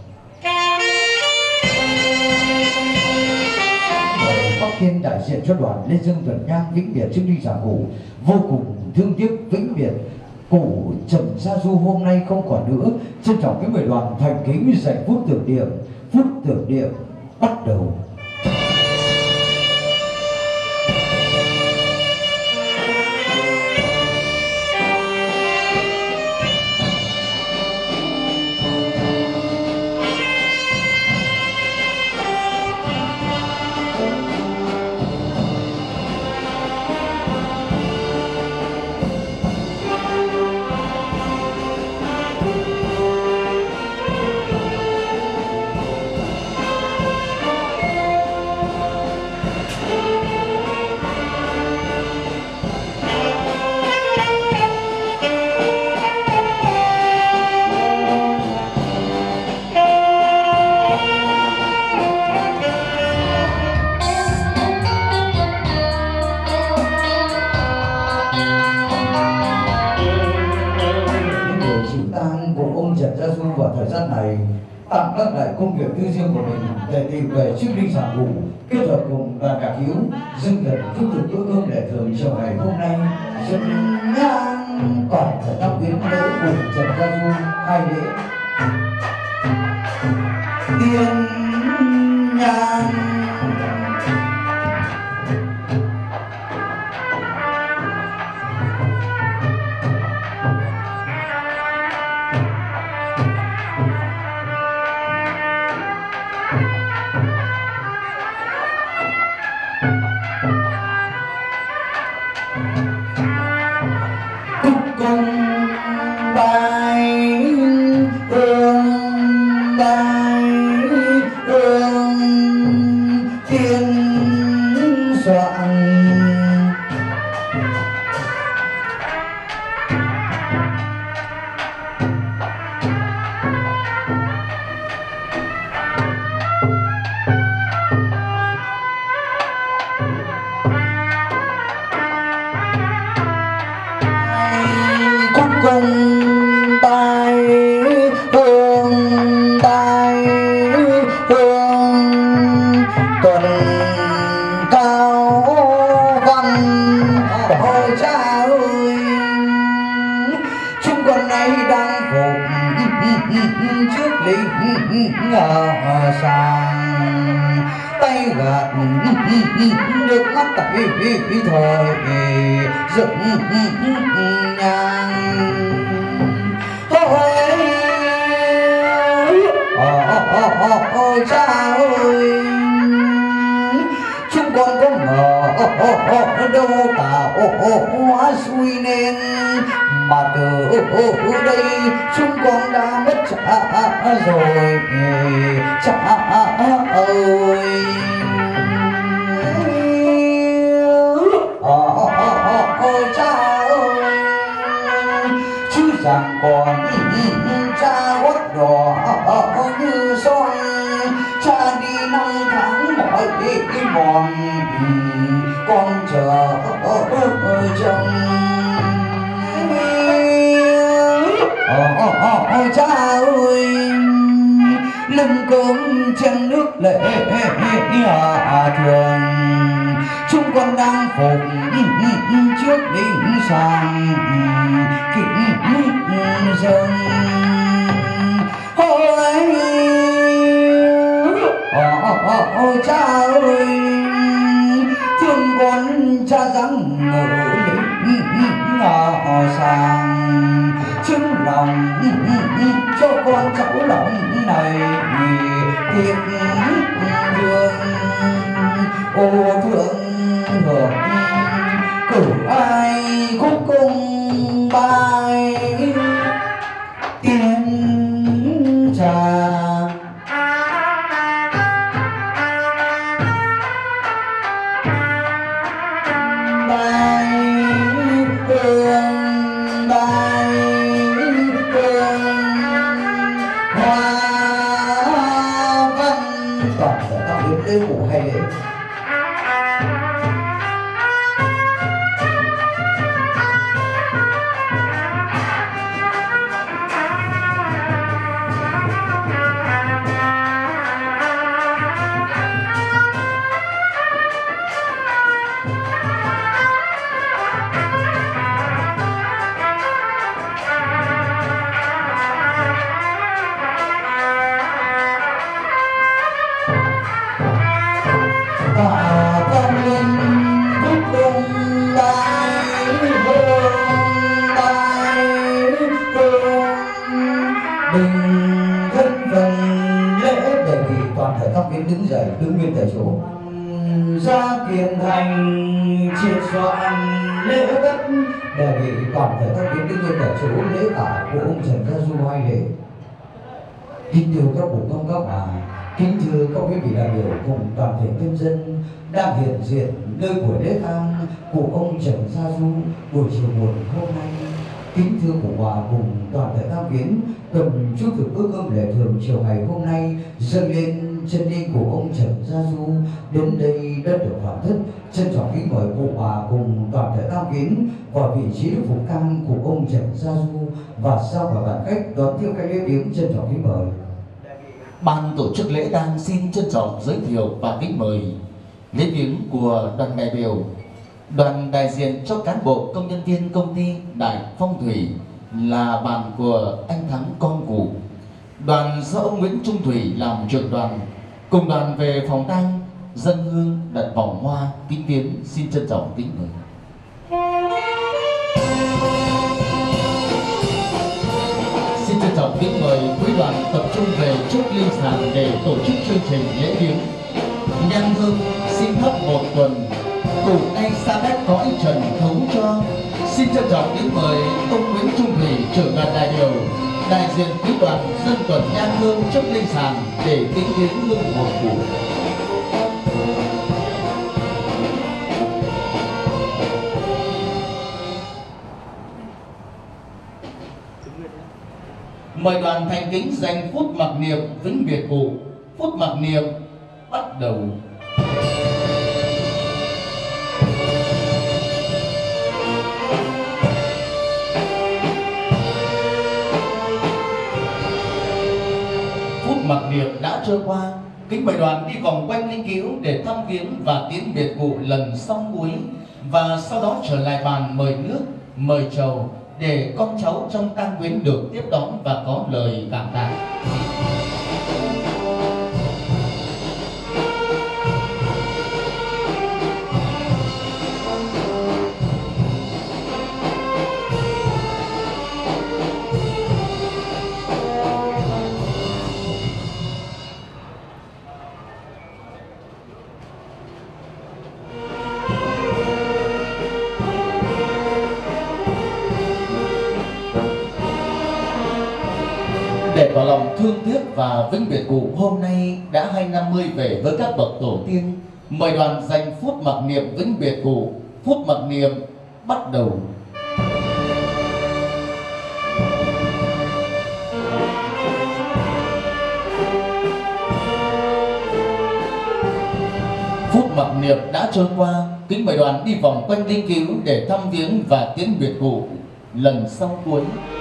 Bắc Kiên đại diện cho đoàn lên dâng tuần nhang vĩnh biệt trước linh sản cụ. Vô cùng thương tiếc vĩnh biệt cụ Trần Gia Du hôm nay không còn nữa. Trân trọng kính mời đoàn thành kính dành phút tưởng niệm. Phút tưởng niệm bắt đầu. Thời gian này tạm gác lại công việc tư riêng của mình để tìm về trước linh sản phụ, kết hợp cùng đoàn nhạc Hiếu dâng gần tiếp tục bữa cơm lễ thường chiều ngày hôm nay. Dân nhang toàn thể năm quyến lễ cùng Trần Gia Du hai lễ tiên nhang. ơi, chúng con nay đang phục trước lính ở sàng, tay gạt nước mắt tại thời dựng nhang. Ôi cha ơi, chúng con có ngờ đâu tạo hóa xui nên mà từ đây chúng con đã mất cha rồi cha ơi. Ôi cha ơi, chứ rằng còn cha quất đỏ như son, cha đi năm tháng mỏi mòn con chờ chồng. Ôi cha ơi, lưng cơm chân nước lệ thường, chúng con đang phục trước đỉnh sàng kính dâng. Ôi ôi cha ơi, thương con cha dáng ngỡ lính ngọ sàng, chứng lòng cho con cháu lòng này tiếc thương. Ô thương hưởng cử ai khúc cung bài tiên trà. Lễ phủ hay lễ đứng dậy đứng nguyên tại chỗ. Ra Kiền Thành triệt soạn lễ cất, đề nghị toàn thể các viên đứng nguyên tại chỗ lễ tạ của ông Trần Gia Du hai lễ. Kính thưa các bố công các bà, kính thưa các quý vị đại biểu cùng toàn thể nhân dân đang hiện diện nơi buổi lễ tang của ông Trần Gia Du buổi chiều muộn hôm nay. Kính thưa cụ bà cùng toàn thể tham viếng cầm chút thực ước ôm lễ thường chiều ngày hôm nay dâng lên chân linh của ông Trần Gia Du đến đây đất được hoàn tất. Trân trọng kính mời cụ bà cùng toàn thể tham viếng vào vị trí đức phục cang của ông Trần Gia Du và sau và bạn khách đón tiếp các lễ viếng. Trân trọng kính mời. Ban tổ chức lễ tang xin trân trọng giới thiệu và kính mời lễ viếng của đoàn đại biểu, đoàn đại diện cho cán bộ công nhân viên công ty Đại Phong Thủy là bạn của anh Thắng con cụ. Đoàn do ông Nguyễn Trung Thủy làm trưởng đoàn, cùng đoàn về phòng tang dân hương đặt vòng hoa kính viếng. Xin trân trọng kính mời. Xin trân trọng kính mời quý đoàn tập trung về trước linh sản để tổ chức chương trình lễ viếng. Nhang hương xin thắp một tuần, cụ nay xa cách cõi trần thấu cho. Xin trân trọng kính mời ông Nguyễn Trung Thủy trưởng đoàn đại biểu, đại diện quý đoàn dân tuần nhang hương trước linh sản để kính viếng hương hồn cụ. Mời đoàn thành kính dành phút mặc niệm vĩnh biệt cụ. Phút mặc niệm bắt đầu. Phút mặc niệm đã trôi qua, kính mời đoàn đi vòng quanh linh cữu để thăm viếng và tiễn biệt cụ lần song cuối và sau đó trở lại bàn mời nước, mời trầu để con cháu trong tang quyến được tiếp đón và có lời cảm tạ. Để tỏ lòng thương tiếc và vĩnh biệt cụ hôm nay đã hai năm mươi về với các bậc tổ tiên, mời đoàn dành phút mặc niệm vĩnh biệt cụ. Phút mặc niệm bắt đầu. Phút mặc niệm đã trôi qua, kính mời đoàn đi vòng quanh linh cứu để thăm viếng và tiễn biệt cụ lần sau cuối.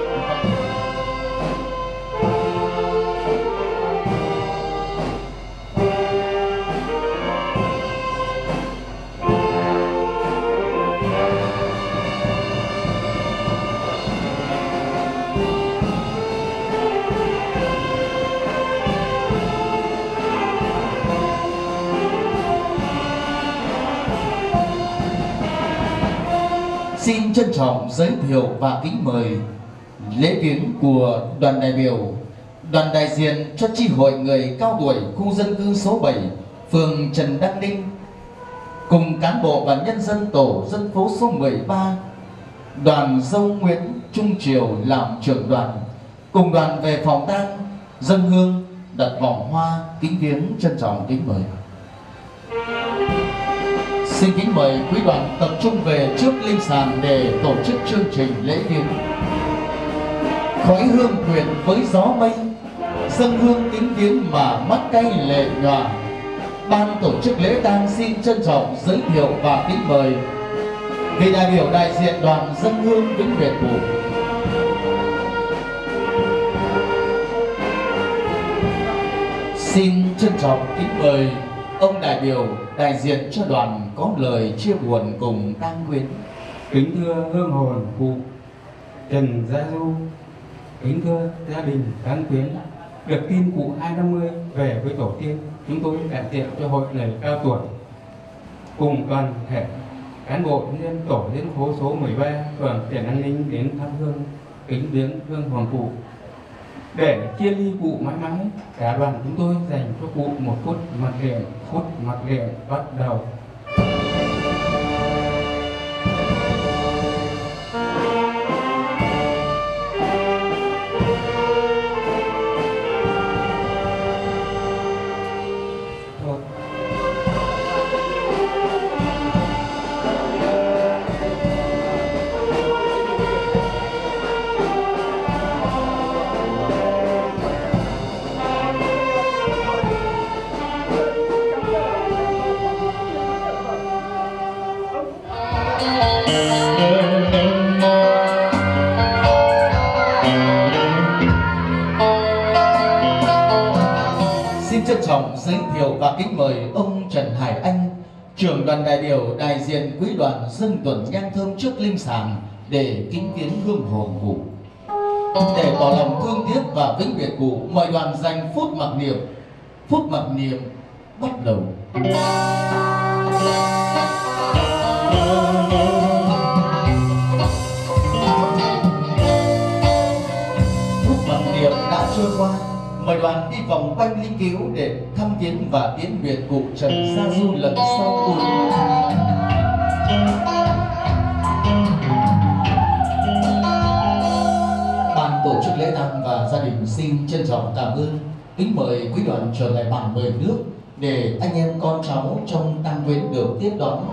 Xin trân trọng giới thiệu và kính mời lễ viếng của đoàn đại biểu, đoàn đại diện cho chi hội người cao tuổi khu dân cư số bảy, phường Trần Đăng Ninh, cùng cán bộ và nhân dân tổ dân phố số mười ba, đoàn dâu Nguyễn Trung Triều làm trưởng đoàn, cùng đoàn về phòng tang, dâng hương, đặt vòng hoa, kính viếng trân trọng kính mời. Xin kính mời quý đoàn tập trung về trước linh sàng để tổ chức chương trình lễ viếng. Khói hương quyện với gió mây, dâng hương kính viếng mà mắt cay lệ nhòa. Ban tổ chức lễ tang xin trân trọng giới thiệu và kính mời vị đại biểu đại diện đoàn dâng hương vĩnh biệt cụ. Xin trân trọng kính mời ông đại biểu đại diện cho đoàn có lời chia buồn cùng tang quyến. Kính thưa hương hồn cụ Trần Gia Du, kính thưa gia đình tang quyến, được tin cụ hai năm mươi về với tổ tiên, chúng tôi đại diện cho hội người cao tuổi cùng toàn thể cán bộ nhân tổ dân phố số mười ba, phường Trần Đăng Ninh đến thắp hương kính viếng hương hồn cụ. Để chia ly cụ mãi mãi, cả đoàn chúng tôi dành cho cụ một phút mặc niệm. Phút mặc niệm bắt đầu. Giới thiệu và kính mời ông Trần Hải Anh, trưởng đoàn đại biểu đại diện quý đoàn dâng tuần nhang thơm trước linh sàng để kính viếng hương hồn cụ. Để tỏ lòng thương tiếc và vĩnh biệt cụ, mời đoàn dành phút mặc niệm. Phút mặc niệm bắt đầu. Phút mặc niệm đã trôi qua, mời đoàn đi vòng quanh linh cứu để thăm viếng và tiễn biệt cụ Trần Gia Du lần sau cuối. Ban tổ chức lễ tang và gia đình xin trân trọng cảm ơn, kính mời quý đoàn trở lại bàn mời nước để anh em con cháu trong tang quyến được tiếp đón.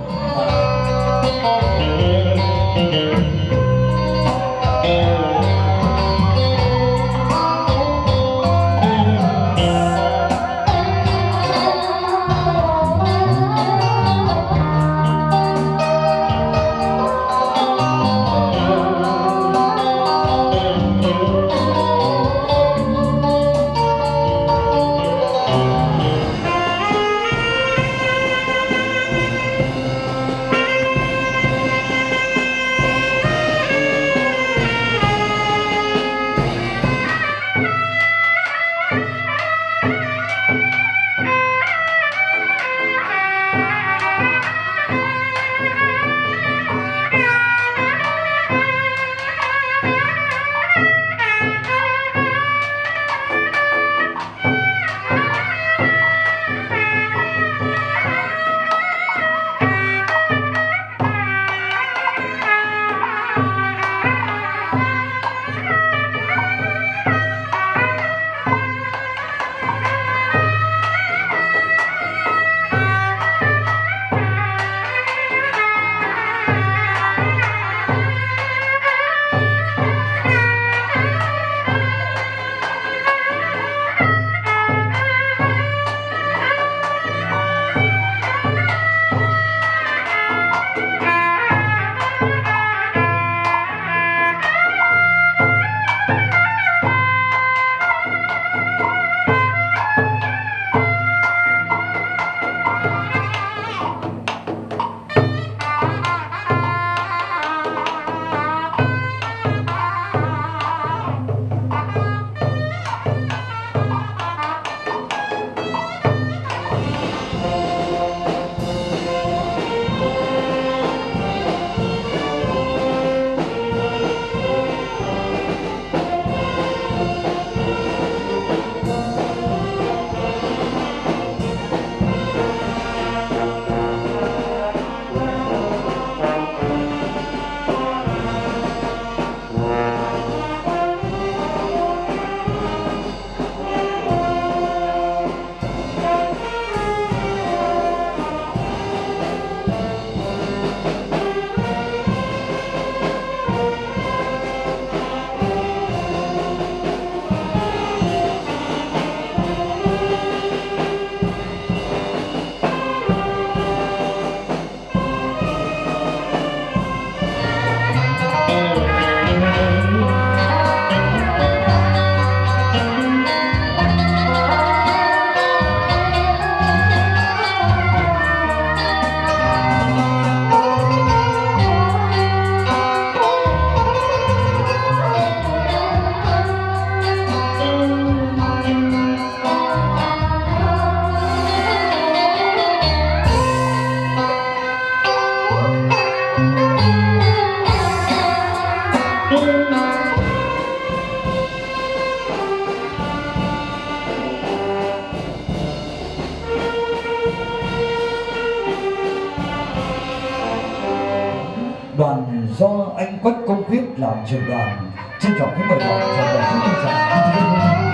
Đoàn do anh Quách Công Quyết làm trưởng đoàn, trân trọng kính mời đoàn trò đoàn chức tinh giảng.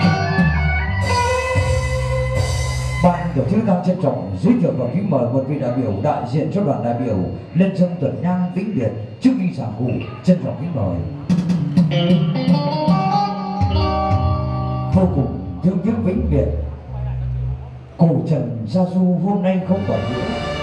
Ban tổ chức đang trân trọng giới thiệu và kính mời một vị đại biểu đại diện cho đoàn đại biểu lên dâng tuần nhang vĩnh biệt trước khi giảng cụ. Trân trọng kính mời. Vô cùng thương tiếc vĩnh biệt, cụ Trần Gia Du hôm nay không còn nữa.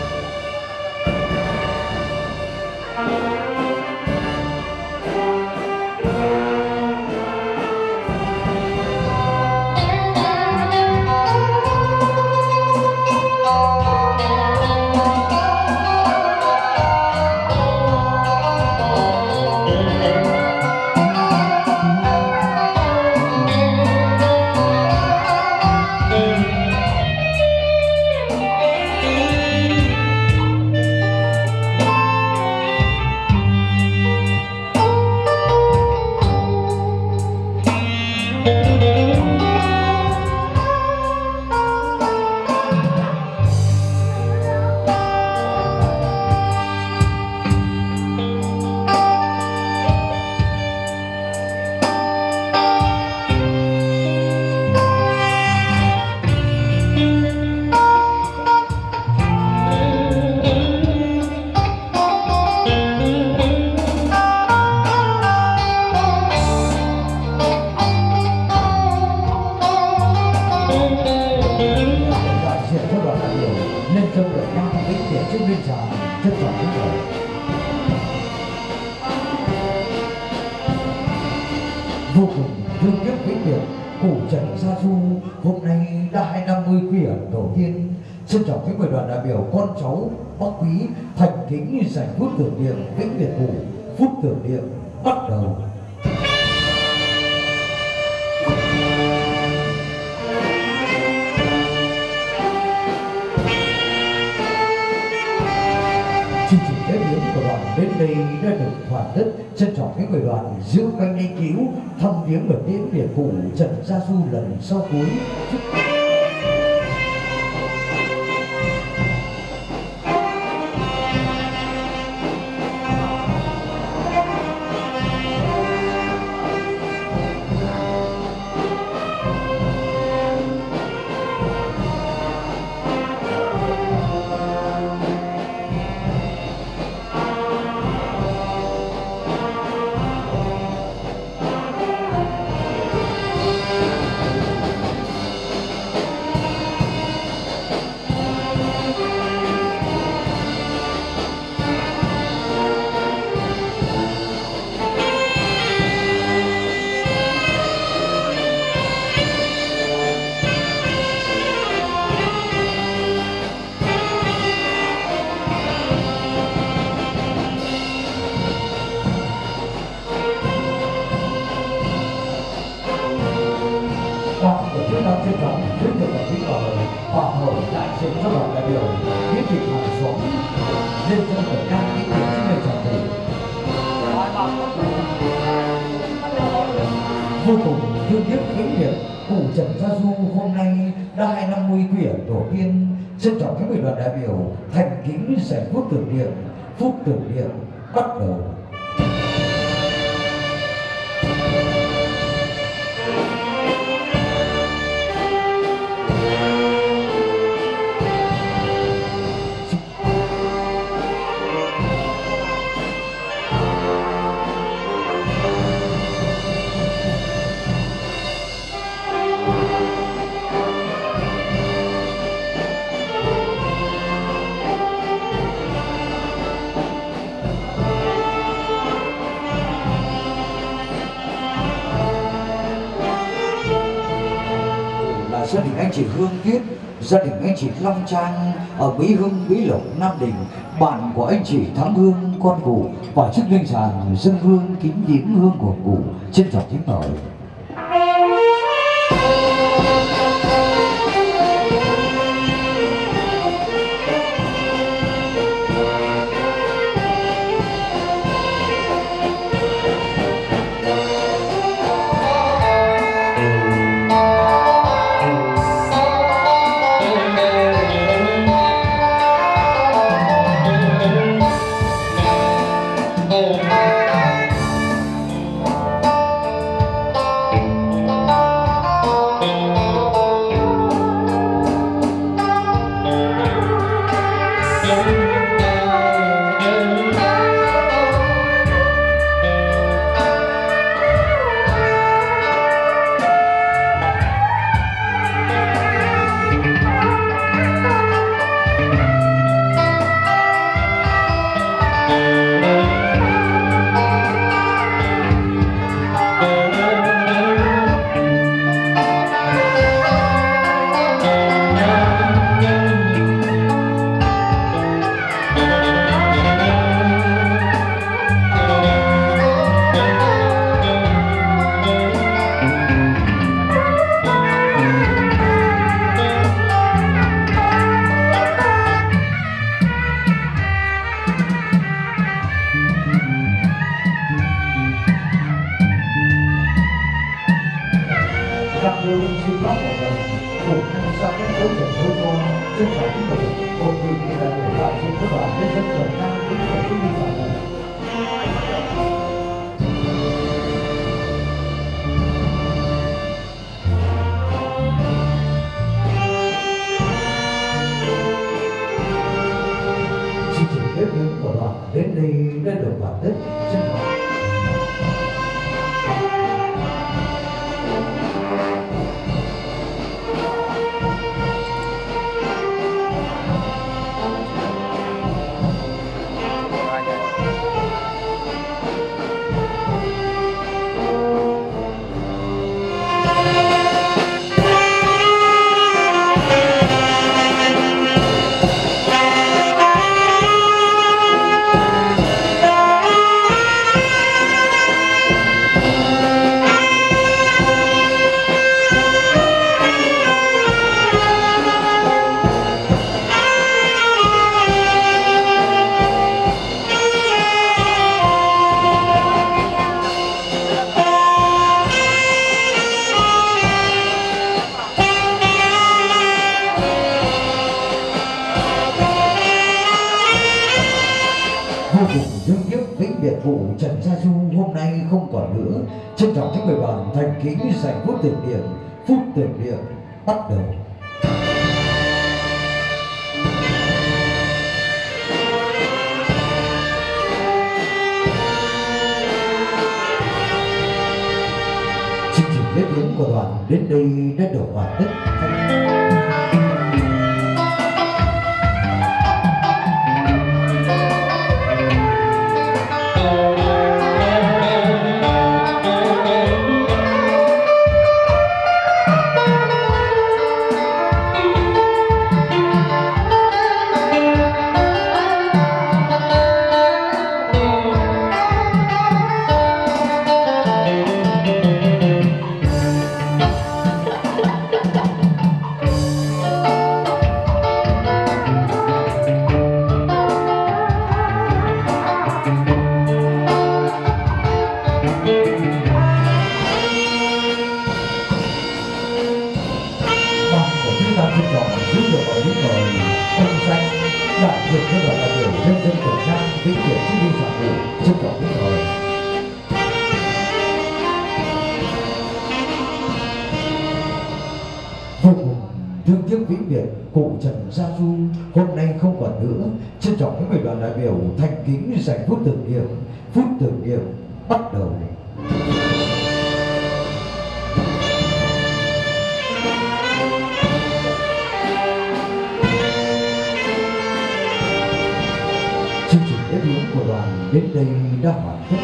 Vô cùng thương tiếc vĩnh biệt, cụ Trần Gia Du hôm nay đã hai năm mươi quy ẩn tổ tiên. Trân trọng kính mời đoàn đại biểu con cháu Bắc Quý thành kính dành phút tưởng niệm vĩnh biệt cụ. Phút tưởng niệm bắt đầu. Chương trình lễ viếng của đoàn đến đây đã được hoàn tất. Trân trọng kính mời đoàn giữ quanh đi cứu thăm viếng và tiễn biệt cụ Trần Gia Du lần sau cuối. Trân trọng giới thiệu và kính mời hòa hội đại diện cho đoàn đại biểu Nguyễn Thị Hải Xuống lên dân ở Nam Kinh Tế xin lời chào thầy. Vô cùng thương tiếc vĩnh biệt, cụ Trần Gia Du hôm nay đã hai năm mươi quy ẩn tổ tiên. Trân trọng kính mời đoàn đại biểu thành kính dành phút tưởng niệm. Phút tưởng niệm bắt đầu. Gia đình anh chị Hương Tuyết, gia đình anh chị Long Trang ở Mỹ Hưng, Mỹ Lộc, Nam Định, bạn của anh chị Thắm Hương, con cụ và chức linh sàng dân hương kính viếng hương của cụ. Trân trọng kính mời. Đặc biệt xin bác một lần cùng tham gia các đấu trận đấu cho trên phải những người một vị là để lại trên các bạn nhân dân Việt Nam những người chúng đi vào này. Chương trình tiếp ứng của đoàn đến đây đã được hoàn tất. Xin mời. Vô cùng dương nhiếp vĩnh biệt vụ Trần Gia Du hôm nay không còn nữa. Trân trọng những người bạn thành kính dành phút tưởng niệm. Phút tưởng niệm bắt đầu. Chương trình lễ viếng của đoàn đến đây đã được hoàn tất. Đại diện cho đoàn đại biểu nhân dân Việt Nam vĩnh biệt chuyến đi phản vụ trân trọng kính mời. Vô cùng thương tiếc vĩnh biệt cụ Trần Gia Du hôm nay không còn nữa. Trân trọng những người đoàn đại biểu thành kính dành phút tưởng niệm. Phút tưởng niệm bắt đầu. Chương trình lễ viếng của đoàn đến đây đã hoàn tất.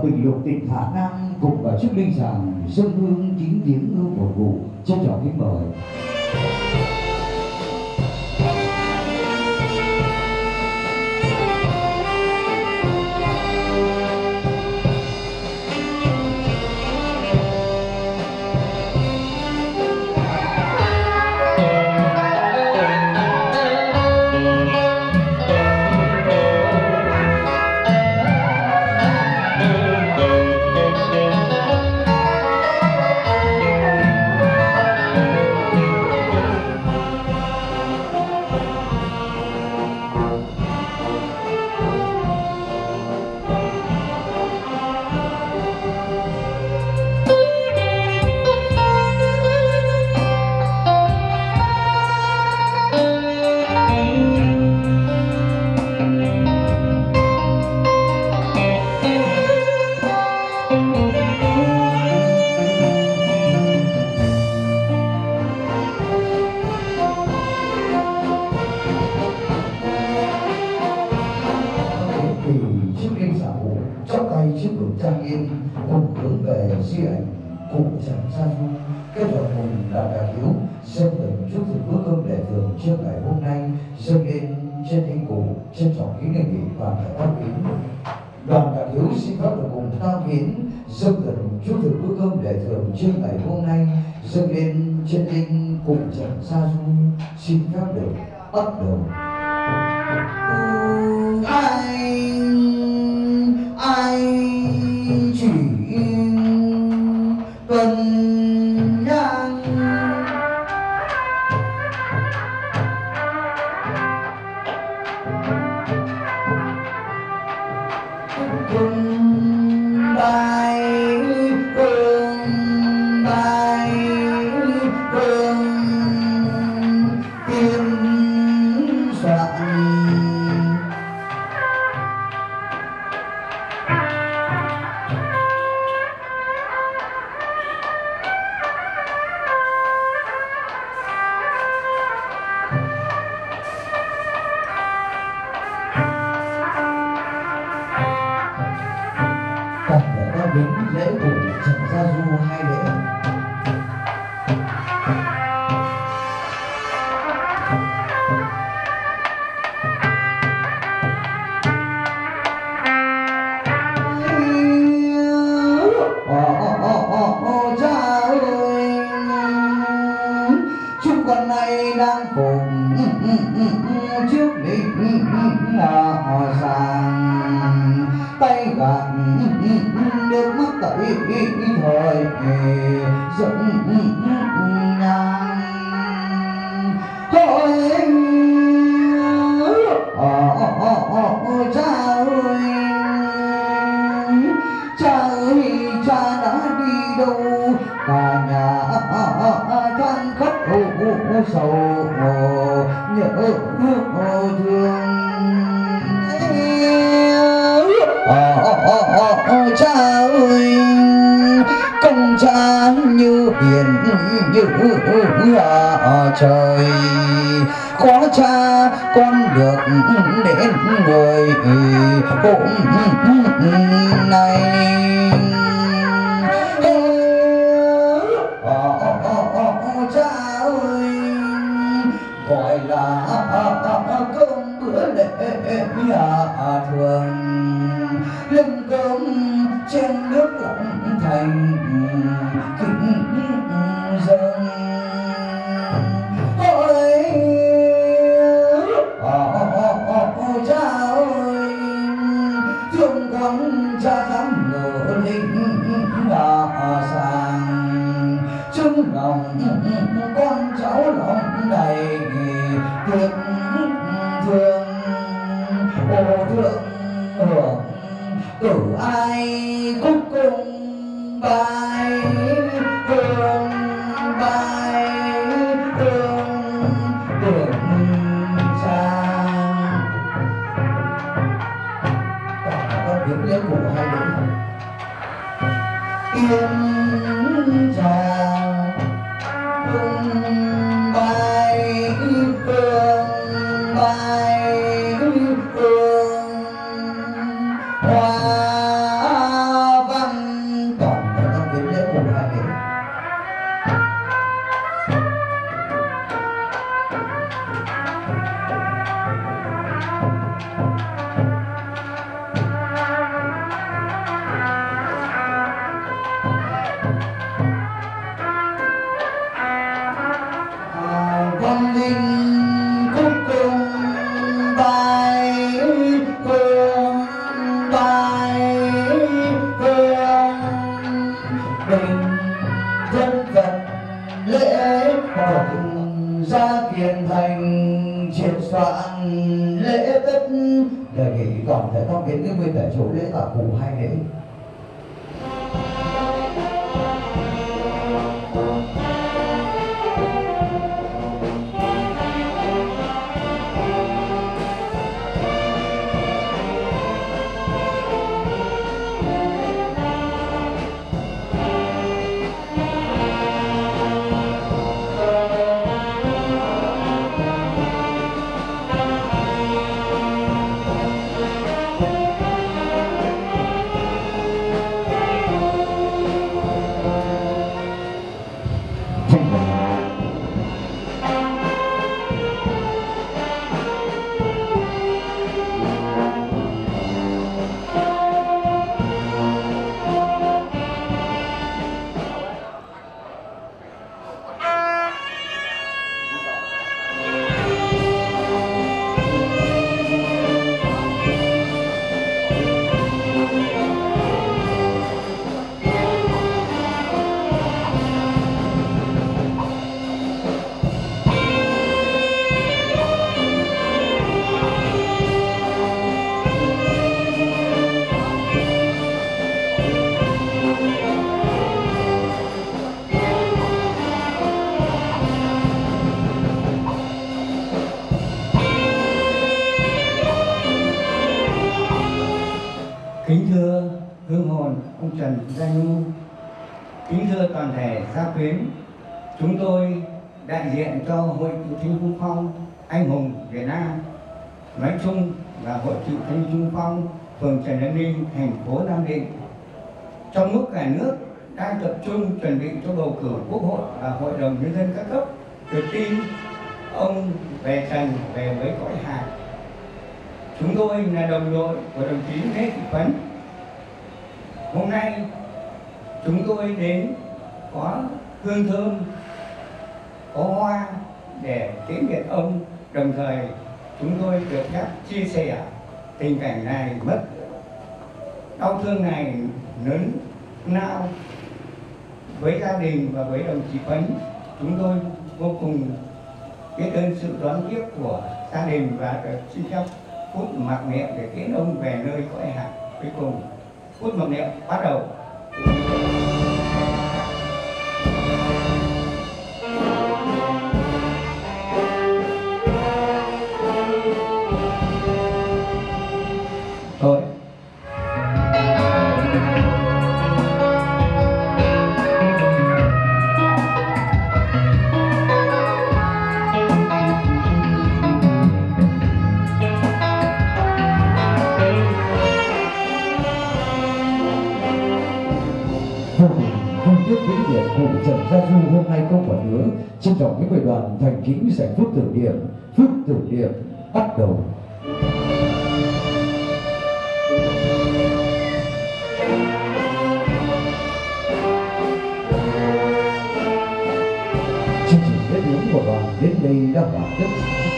Bình Lục tỉnh Hà Nam cùng vào trước linh giàng dân hương kính viếng hương một vụ. Trân trọng kính mời. Đoàn đại biểu xin phép được cùng tao hiến dâng tận chú thực bữa cơm để thưởng trưa ngày hôm nay dâng lên trên linh cùng trần sa du. Xin phép được bắt đầu. Anh ai chỉ cần nhang cùng bài cùng bài cùng tiên soạn. Đến lễ của Trần Gia Du hai lễ. Cha ơi, chúng con nay đang cùng trước đỉnh họ sàng tay gạt nước mắt tẩy thời dẫn nhang thôi. Cha ơi, cha ơi, cha đã đi đâu? Cả nhà than khóc sầu nhớ thương. Cha ơi, công cha như biển như ở trời, có cha con được đến người hôm nay. Cha ơi, gọi là cơm bữa lễ thường, lưng cơm trên nước lặng thành kính dâng. Ôi cha ơi, thương con cha dám ngờ linh sàng, chứng lòng con cháu lòng đầy tiếc thương. Ô thương hưởng cử ai cúc cung bài hương bài hương tưởng sang. Cả các việc lễ của hai đứa yên trà hương bài hương triệt soạn lễ tất đề nghị toàn thể các biến những nguyên tại chỗ lễ cả cùng hai lễ. Kính thưa hương hồn ông Trần Gia Nhu, kính thưa toàn thể gia quyến, chúng tôi đại diện cho Hội Cựu Thanh Trung Phong Anh hùng Việt Nam nói chung và Hội Cựu Thanh Trung Phong phường Trần Nhân Ninh, thành phố Nam Định, trong lúc cả nước đang tập trung chuẩn bị cho bầu cử Quốc hội và Hội đồng Nhân dân các cấp, được tin ông về trần về với cõi hạt. Chúng tôi là đồng đội của đồng chí Lê Thị Phấn. Hôm nay chúng tôi đến có hương thơm, có hoa để tiễn biệt ông, đồng thời chúng tôi được phép chia sẻ tình cảnh này mất đau thương này lớn lao với gia đình và với đồng chí Phấn. Chúng tôi vô cùng biết ơn sự đón tiếp của gia đình và được xin phép phút mặc niệm để tiễn ông về nơi cõi hạt cuối cùng. Phút mặc niệm bắt đầu. Thôi. Cụ Trần Gia Du hôm nay không còn nữa, trân trọng những người đoàn thành kính dành phút tưởng niệm. Phút tưởng niệm bắt đầu. Chương trình lễ viếng của đoàn đến đây đã hoàn tất.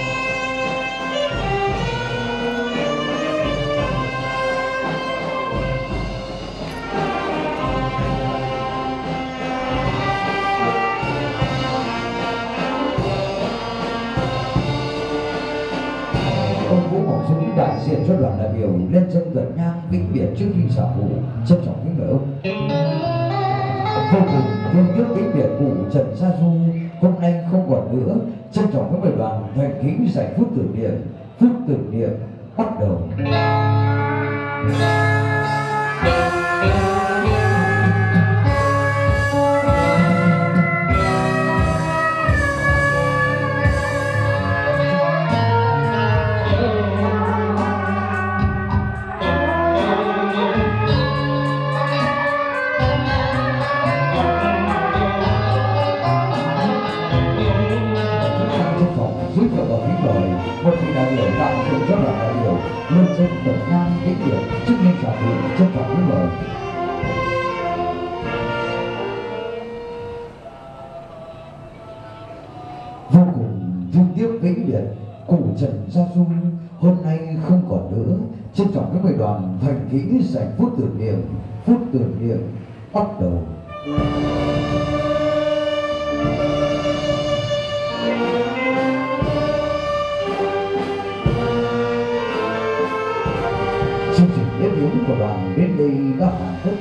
Đại diện cho đoàn đại biểu lên chân gần nhang vĩnh biệt trước khi xả hủ, trân trọng kính mời ông. Vô cùng thương tiếc vĩnh biệt cụ Trần Gia Du hôm nay không còn nữa, trân trọng kính mời đoàn thành kính dành phút tưởng niệm. Phút tưởng niệm bắt đầu. Một vị đại biểu đại diện cho đoàn đại biểu nhân dân Việt Nam vĩnh biệt trước nên trả lời trân trọng kính mời. Vô cùng thương tiếc vĩnh biệt cụ Trần Gia Du hôm nay không còn nữa, trân trọng kính mời đoàn thành kính dành phút tưởng niệm. Phút tưởng niệm bắt đầu. của đoàn đến đây đã hoàn tất.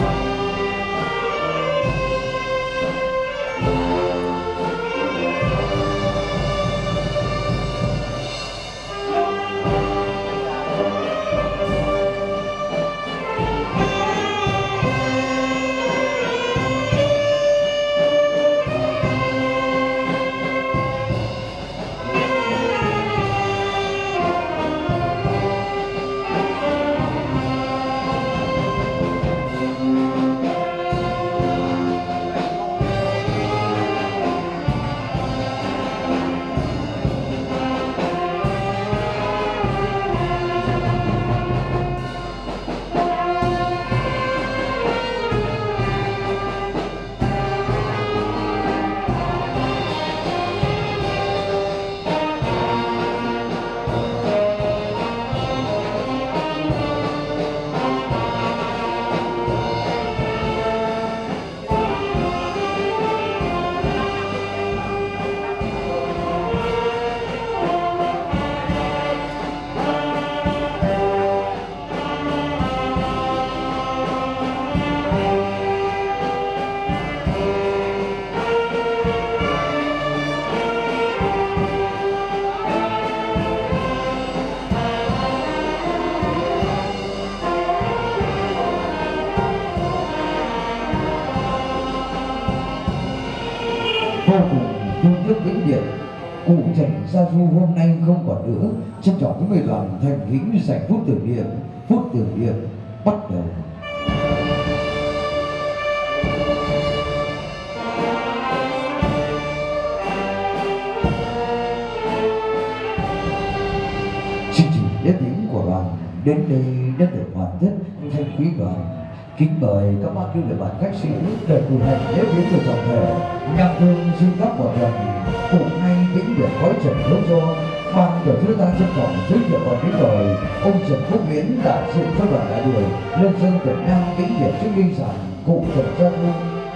Vô cùng thương tiếc vĩnh biệt, cụ Trần Gia Du hôm nay không còn nữa. Trân trọng với người đoàn thành kính dành phút tưởng niệm. Phút tưởng niệm bắt đầu. Chương trình lễ viếng của đoàn đến đây đã được hoàn tất. Thanh quý đoàn kính mời các bác quý vị bạn khách sĩ để cử hành lễ viếng của trọng thể. Nhạc thương xin các một lần cụ ngay vĩnh biệt khói trần lâu do. Ban tổ chức ta trân trọng giới thiệu và kính mời ông Trần Quốc Miến đại diện cho đoàn đại biểu nhân dân Việt Nam vĩnh biệt trước linh sản cụ Trần Gia Du.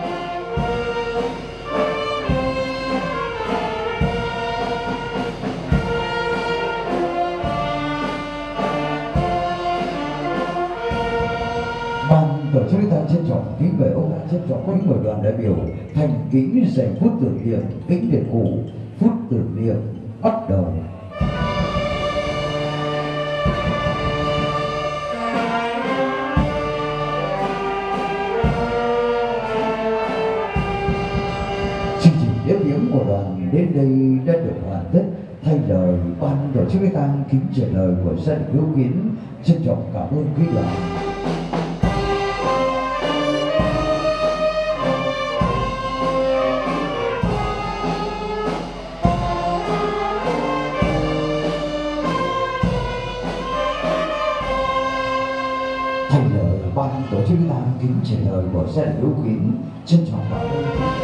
Tổ chức ta trân trọng kính mời ông đã trân trọng kính mời đoàn đại biểu thành kính dành phút tưởng niệm vĩnh biệt cụ. Phút tưởng niệm bắt đầu. Chương trình lễ viếng của đoàn đến đây đã được hoàn tất. Thay lời ban tổ chức ta kính trả lời của gia đình Hiếu Kiến trân trọng cảm ơn quý đoàn. Thành lời ban tổ chức ta kính trả lời của gia đình Hiếu Kiến trân trọng cảm ơn.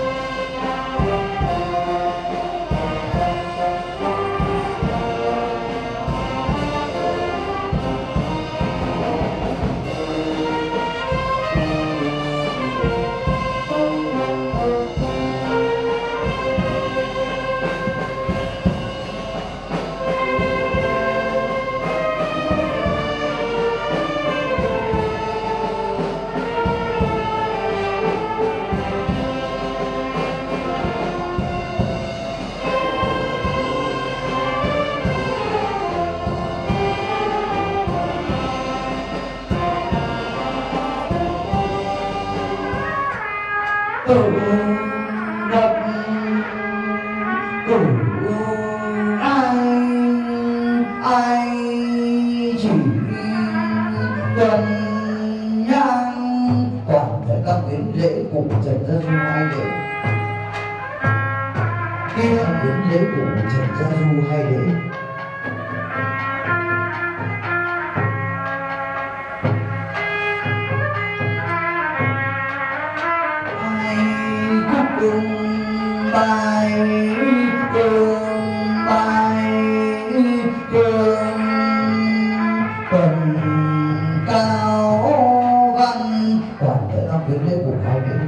Cửu đập cửu ai ai chỉ tuần nhang toàn thể các viếng lễ cụ Trần Gia Du hai lễ. Đi tham viếng lễ cụ Trần Gia Du hai lễ. Cùng bài cùng bài cùng tuần cao văn toàn thể các viếng lễ của hai lễ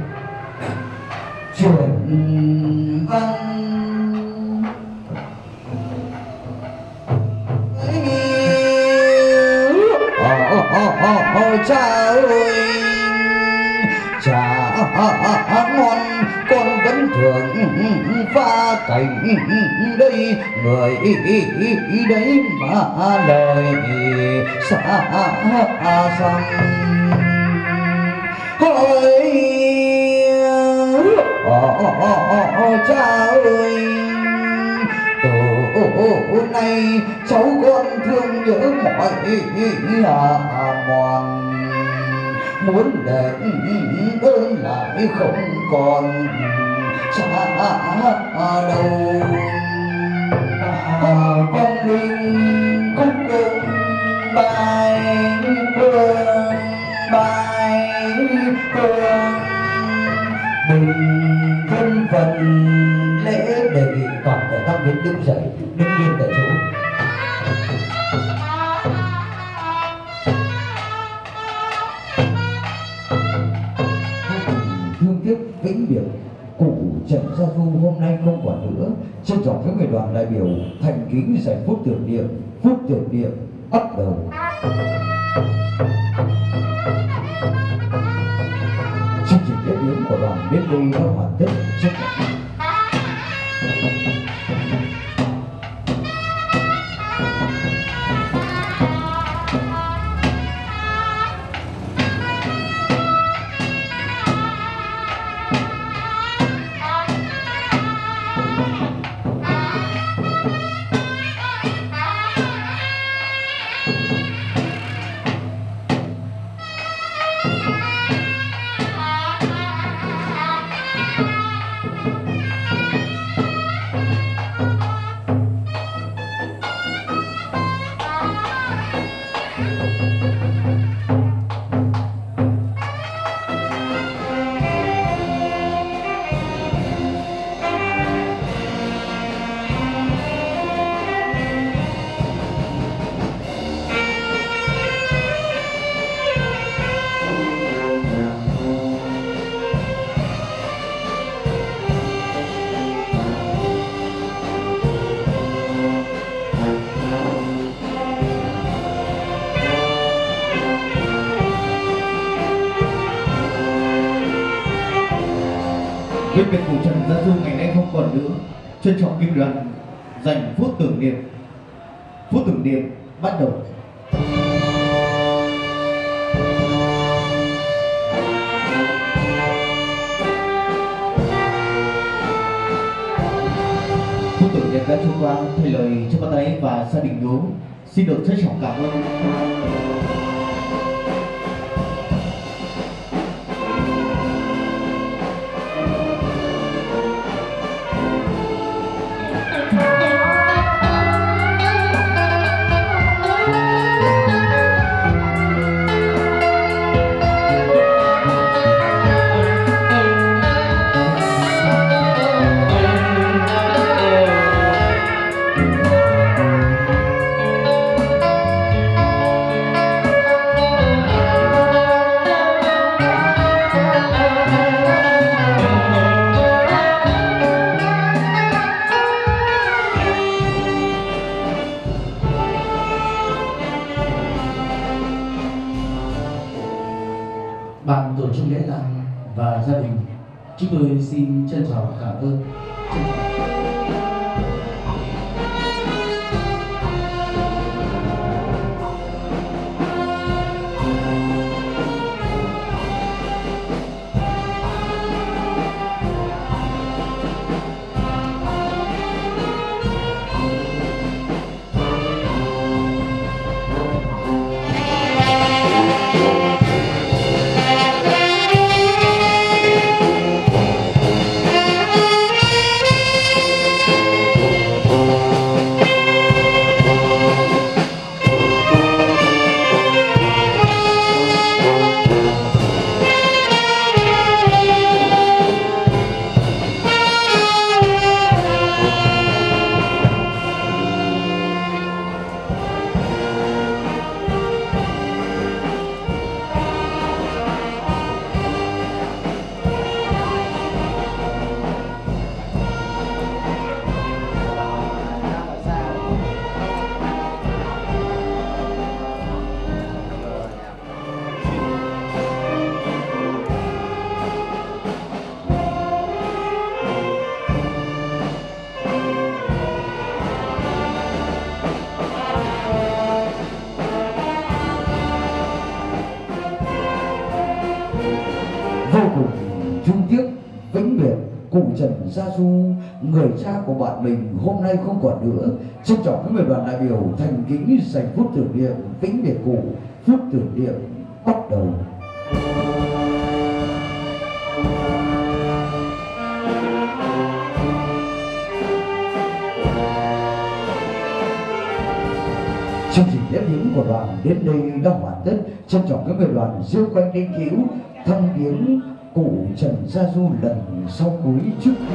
chuyển văn oh, oh, oh, oh, oh. cha ơi, cha ngon con vẫn thường pha cảnh đây, người đấy mà lời xa xăm. Ôi cha ơi, từ nay cháu con thương nhớ mọi mòn, muốn để ơn lại không còn xa đâu. Con linh khúc cùng bài hương, bài hương mình thân phần lễ đề nghị toàn thể các viên đứng dậy đứng yên tại chỗ. Thương tiếc vĩnh biệt cụ Trần Gia Du hôm nay không còn nữa, trân trọng với người đoàn đại biểu thành kính dành phút tưởng niệm. Phút tưởng niệm bắt đầu. Chương trình tiếp viếng của đoàn đến đây đã hoàn tất. Rất Viết biệt cụ Trần Gia Du ngày nay không còn nữa, trân trọng kim đoàn dành phút tưởng niệm. Phút tưởng niệm bắt đầu. Phút tưởng niệm đã trôi qua, thay lời cho bác ấy và gia đình Đố xin được trân trọng cảm ơn. Ban tổ chức lễ tang và gia đình, chúng tôi xin trân trọng cảm ơn. Trân trọng. Hãy subscribe cho kênh Ghiền Mì Gõ để không bỏ lỡ cụ Trần Gia Du, người cha của bạn mình hôm nay không còn nữa. Trân trọng các người đoàn đại biểu thành kính dành phút tưởng niệm vĩnh biệt cụ. Phút tưởng niệm bắt đầu. Chương trình lễ viếng của đoàn đến đây đã hoàn tất. Trân trọng các người đoàn diêu quanh linh cứu thăm viếng cụ Trần Gia Du lần sau cuối trước khi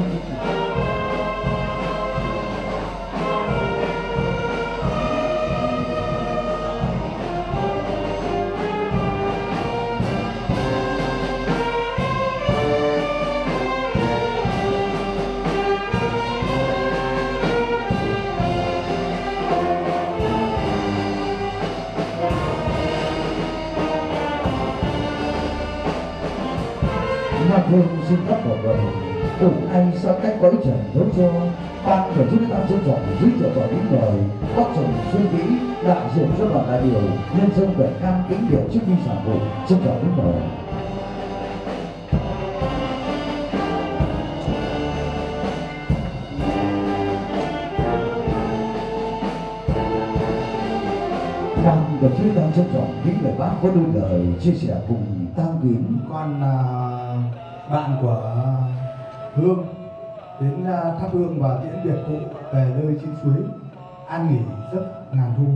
Thương xin các bảo vệ cùng anh sẽ cách cõi trần đấu cho ban tổ chức tam trân trọng giới thiệu và kính mời bác Trần Xuân Vĩ đại diện cho đoàn đại biểu nhân dân Việt Nam kính biệt trước khi sản vụ. Trân trọng kính mời. Ban tổ chức tam trân trọng kính mời bác có đôi lời chia sẻ cùng tang quyến. Con bạn của Hương đến thắp hương và tiễn biệt cụ về nơi chín suối an nghỉ giấc ngàn thu.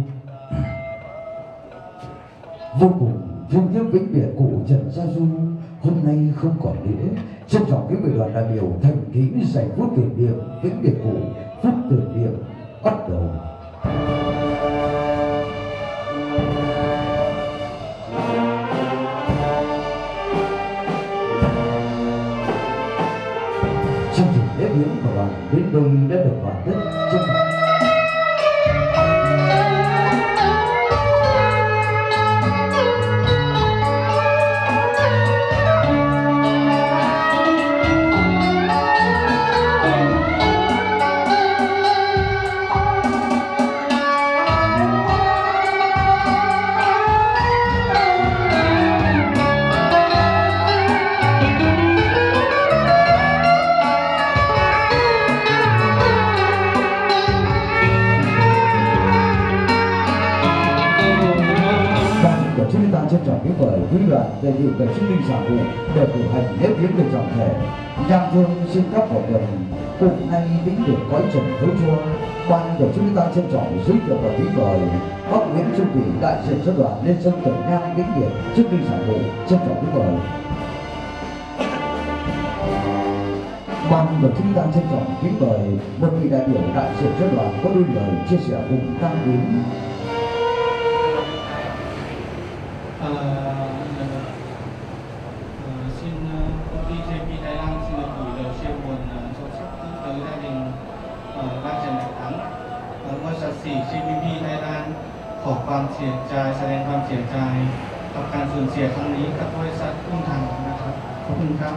Vô cùng thương tiếc vĩnh biệt cụ Trần Gia Du hôm nay không còn nữa. Trân trọng kính mời đoàn đại biểu thành kính dành phút tưởng niệm vĩnh biệt cụ. Phút tưởng niệm bắt đầu. Của đoàn đến đây đã được hoàn tất. Trân trọng. Trân trọng kính mời quý đoàn đại biểu về chứng minh sản vụ để cử hành lễ viếng được trọng thể. Nhằm thương xin các bảo vệ cùng nay vĩnh biệt cõi trần thấu chua. Ban tổ chức ta trân trọng giới thiệu và kính mời bác Nguyễn Trung Thủy đại diện cho đoàn nhân dân Việt Nam vĩnh biệt chứng minh sản vụ. Trân trọng kính mời. Ban tổ chức ta trân trọng kính mời một vị đại biểu đại diện cho đoàn có đôi lời chia sẻ cùng tang quyến. Uh, uh, xin uh, công ty giê pê Thái Lan xin được gửi lời chia buồn uh, sâu sắc tới gia đình uh, ban Trần Đại Thắng. Uh, บริษัท สี่ จี พี พี ไทยแลนด์ขอความเสียใจแสดงความเสียใจกับการสูญเสียครั้งนี้กับบริษัทกุ้งถังนะครับขอบคุณครับ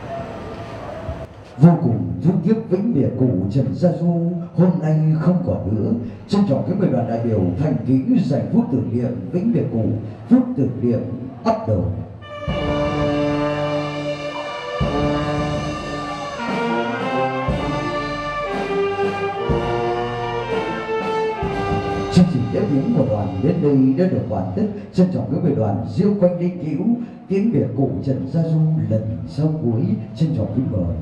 Vô cùng thương tiếc vĩnh biệt cụ Trần Gia Du hôm nay không còn nữa. Trân trọng kính mời đoàn đại biểu thành kính dành phút tưởng niệm vĩnh biệt cụ. Phút tưởng niệm bắt đầu. Chương trình lễ viếng của đoàn đến đây đã được hoàn tất. Trân trọng kính mời đoàn diêu quanh linh cứu tiễn biệt cụ Trần Gia Du lần sau cuối. Trân trọng kính mời.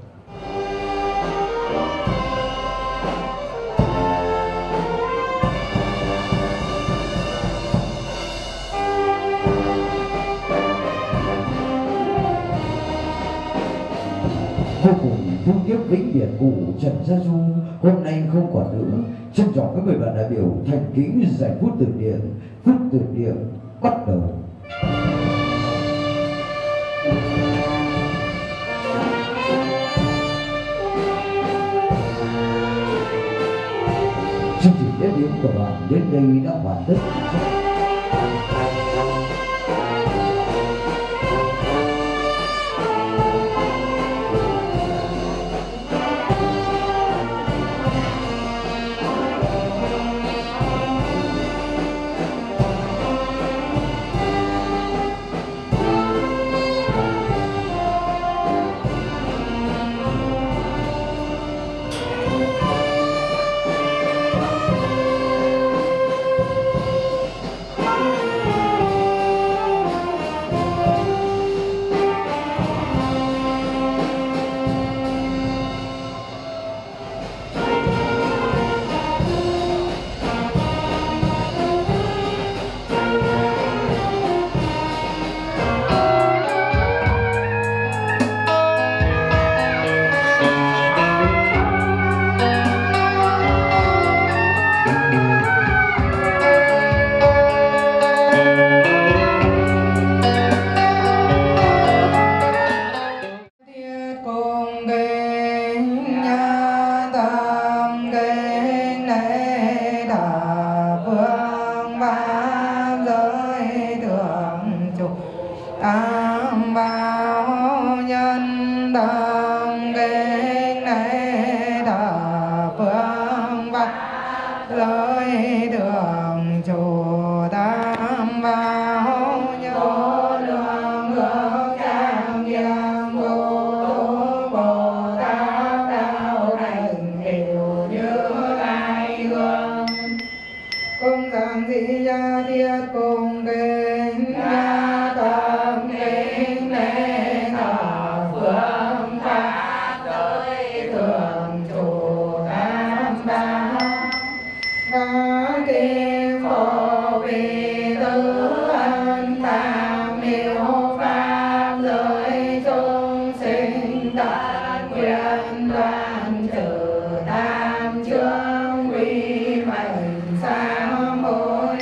Vô cùng thương tiếc vĩnh biệt cụ Trần Gia Du hôm nay không còn nữa. Trân trọng các người bạn đại biểu thành kính dành phút tưởng niệm. Phút tưởng niệm bắt đầu. Chương trình lễ viếng của đoàn đến đây đã hoàn tất. tam bảo nhân đồng kinh này thờ phương văn lối đường chủ tam bảo nhân đường hướng trang nghiêm vô bồ tát đạo thành đều như lai hương cung thằng thị gia thiết cung kính gia tâm kính lễ thờ phương pháp tới thường chủ tam bảo các kim phổ vì tứ ân tam miếu pháp giới chúng sinh tất nguyện đoàn trừ tam chương quy mệnh sám hối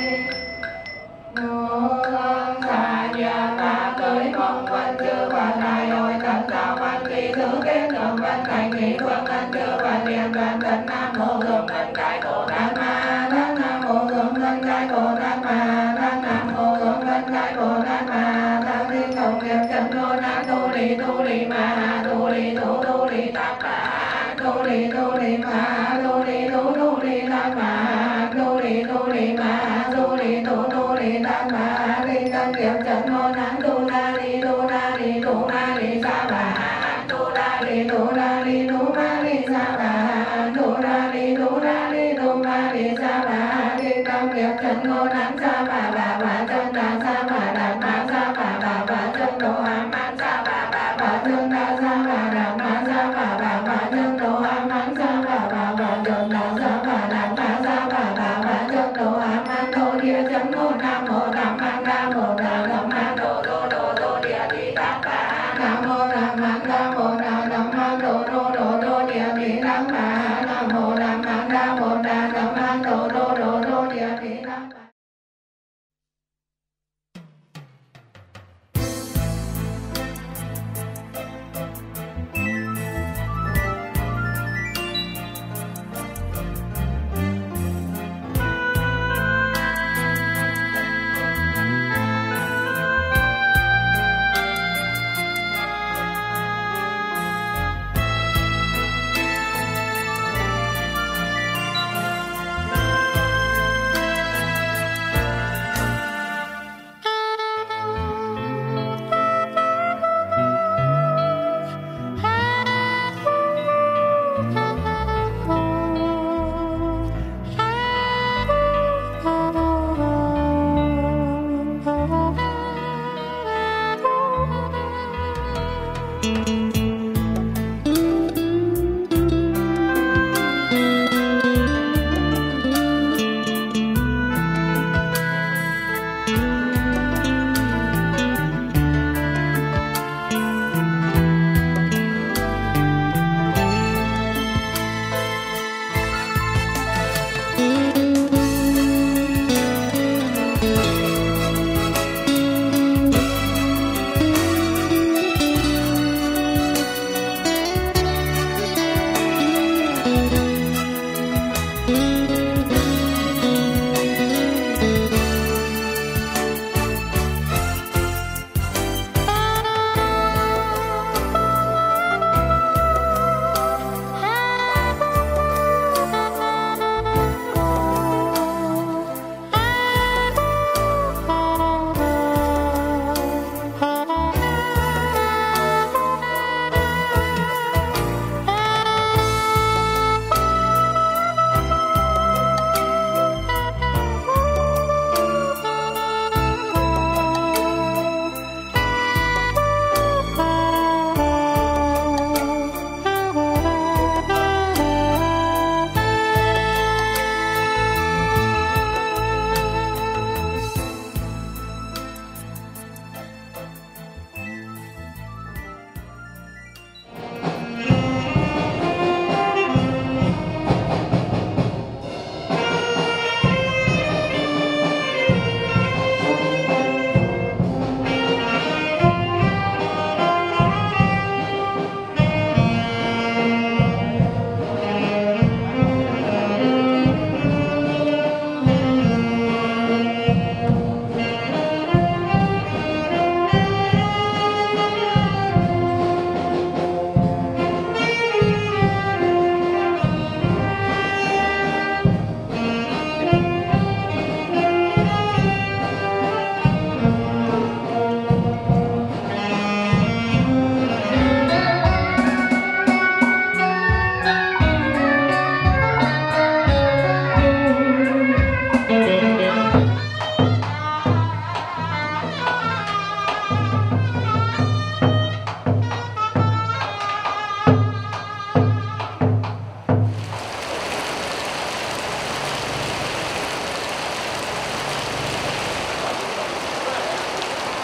ngô xa nhà pháp tới mong văn chư và đại hội tận đạo văn kỳ thứ kết đường văn thành nghị phương văn chư và niệm đoàn tận nam mô gương văn cái bồ tát ma tát nam mô gương văn cái bồ tát ma tát nam mô gương văn cái bồ tát ma tát thi không nghiệp chân đô na tu li tu li ma tu li tu tu li tát ma tu li tu li ma tu li tu tu li tát ma tu li tu li ma tu li tu tu li tát ma thi không nghiệp chân đô na tu na li tu na li tu na li sa ba tu na li tu na li tu na li sa ba tu na li tu na li tu na li sa ba thi không nghiệp chân ngô nắng sa ba ba ba chân đa sa ba đà ma sa ba ba ba chân đô a man sa ba ba ba chân đa sa ba đà ma sa ba ba ba chân đô a man sa ba ba ba chân đa sa ba đà ma sa ba ba ba chân đô a man đô địa chân ngô nam mô nam man nam mô nam nam man đô đô đô đô địa đi tát ba nam mô nam man nam mô nam nam man đô đô đô đô địa đi tát ba nam mô nam man nam mô nam nam man đô đô đô đô địa đi tát ba.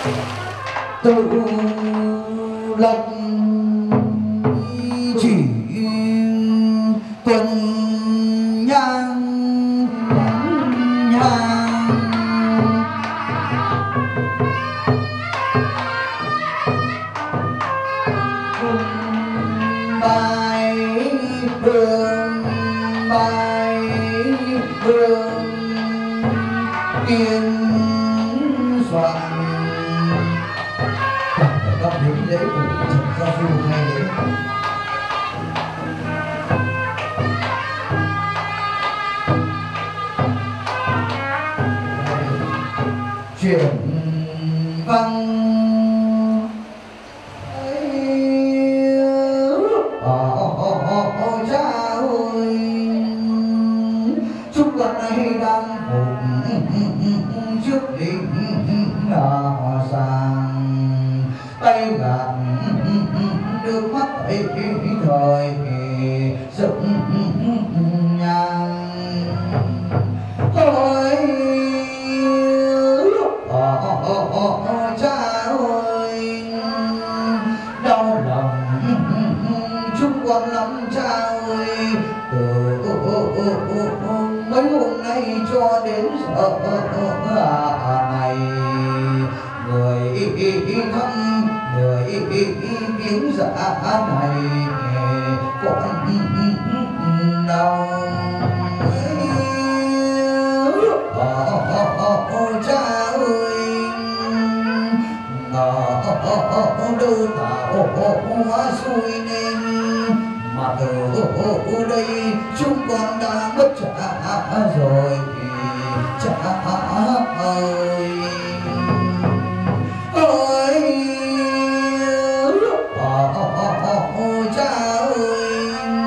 tự lập chỉ tuần nhang nhang bài đường bài đường tiên soạn các đến lễ của Trần Gia Du hay lễ chuyển văn ôi cha ơi chúc con nay đang hùng trước đỉnh sang tay gạt nước mắt ấy thời sững nhang ôi cha ơi đau lòng chúng con lắm cha ơi từ mấy hôm nay cho đến giờ này người thăm người viếng dạ này con nào cha ơi đâu tạo hóa xui nên mà từ đây chúng con đã mất cha rồi cha ơi ôi cha ơi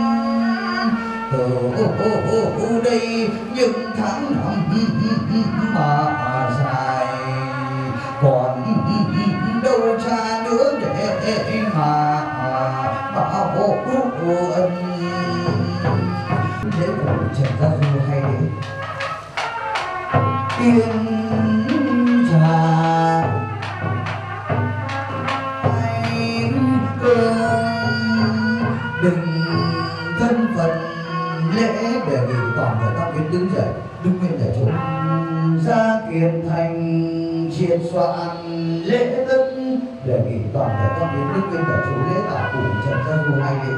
từ đây những tháng năm mà dài còn đâu cha nữa để mà bảo hộ ân lễ của Trần Gia Du hay lễ tiên trà anh cương đừng thân phận lễ đề nghị toàn thể các bên đứng dậy đứng nguyên tại chỗ gia kiền thành triệt soạn lễ tất đề nghị toàn thể các bên đứng nguyên tại chỗ lễ tạ cụ Trần Gia Du hay lễ.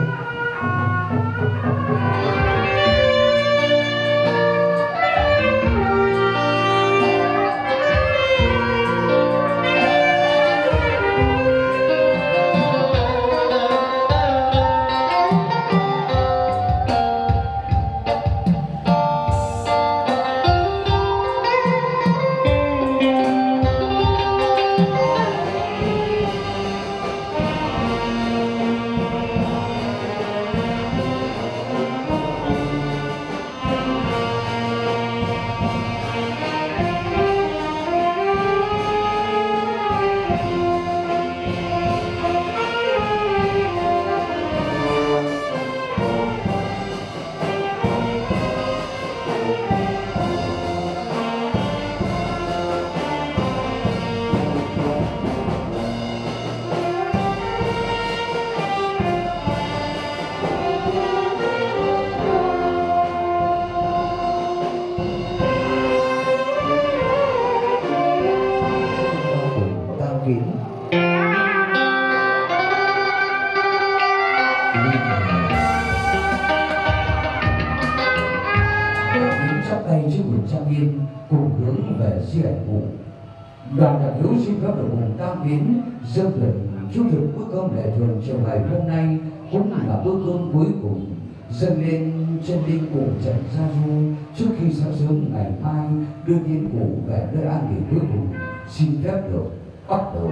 Đoàn đại biểu xin phép được cùng Tam Biến dâng lên trung thực bữa cơm lễ thường chiều ngày hôm nay cũng là bữa cơm cuối cùng dâng lên chân linh cụ Trần Gia Du trước khi sáng sớm ngày mai đưa tiên cụ về nơi an nghỉ cuối cùng. Xin phép được bắt đầu.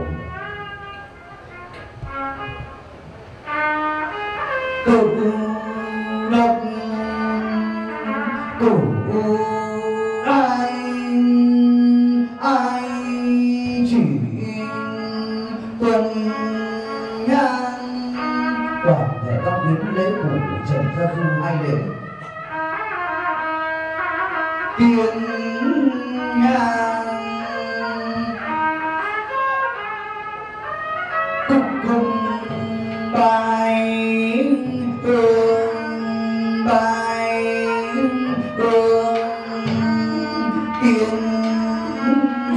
Cụ đọc cụ ai ai chỉ tuần nhang toàn thể các biến lễ của Trần Gia Du hai lễ tiên nhang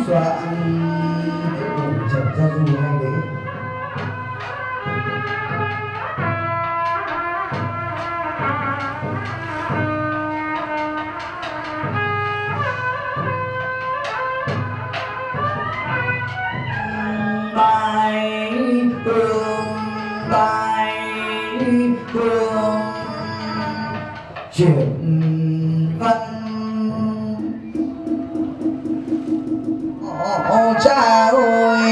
soạn cùng Trần Gia Du hay lễ. Bài hương bài hương chuyện văn ô cha ơi,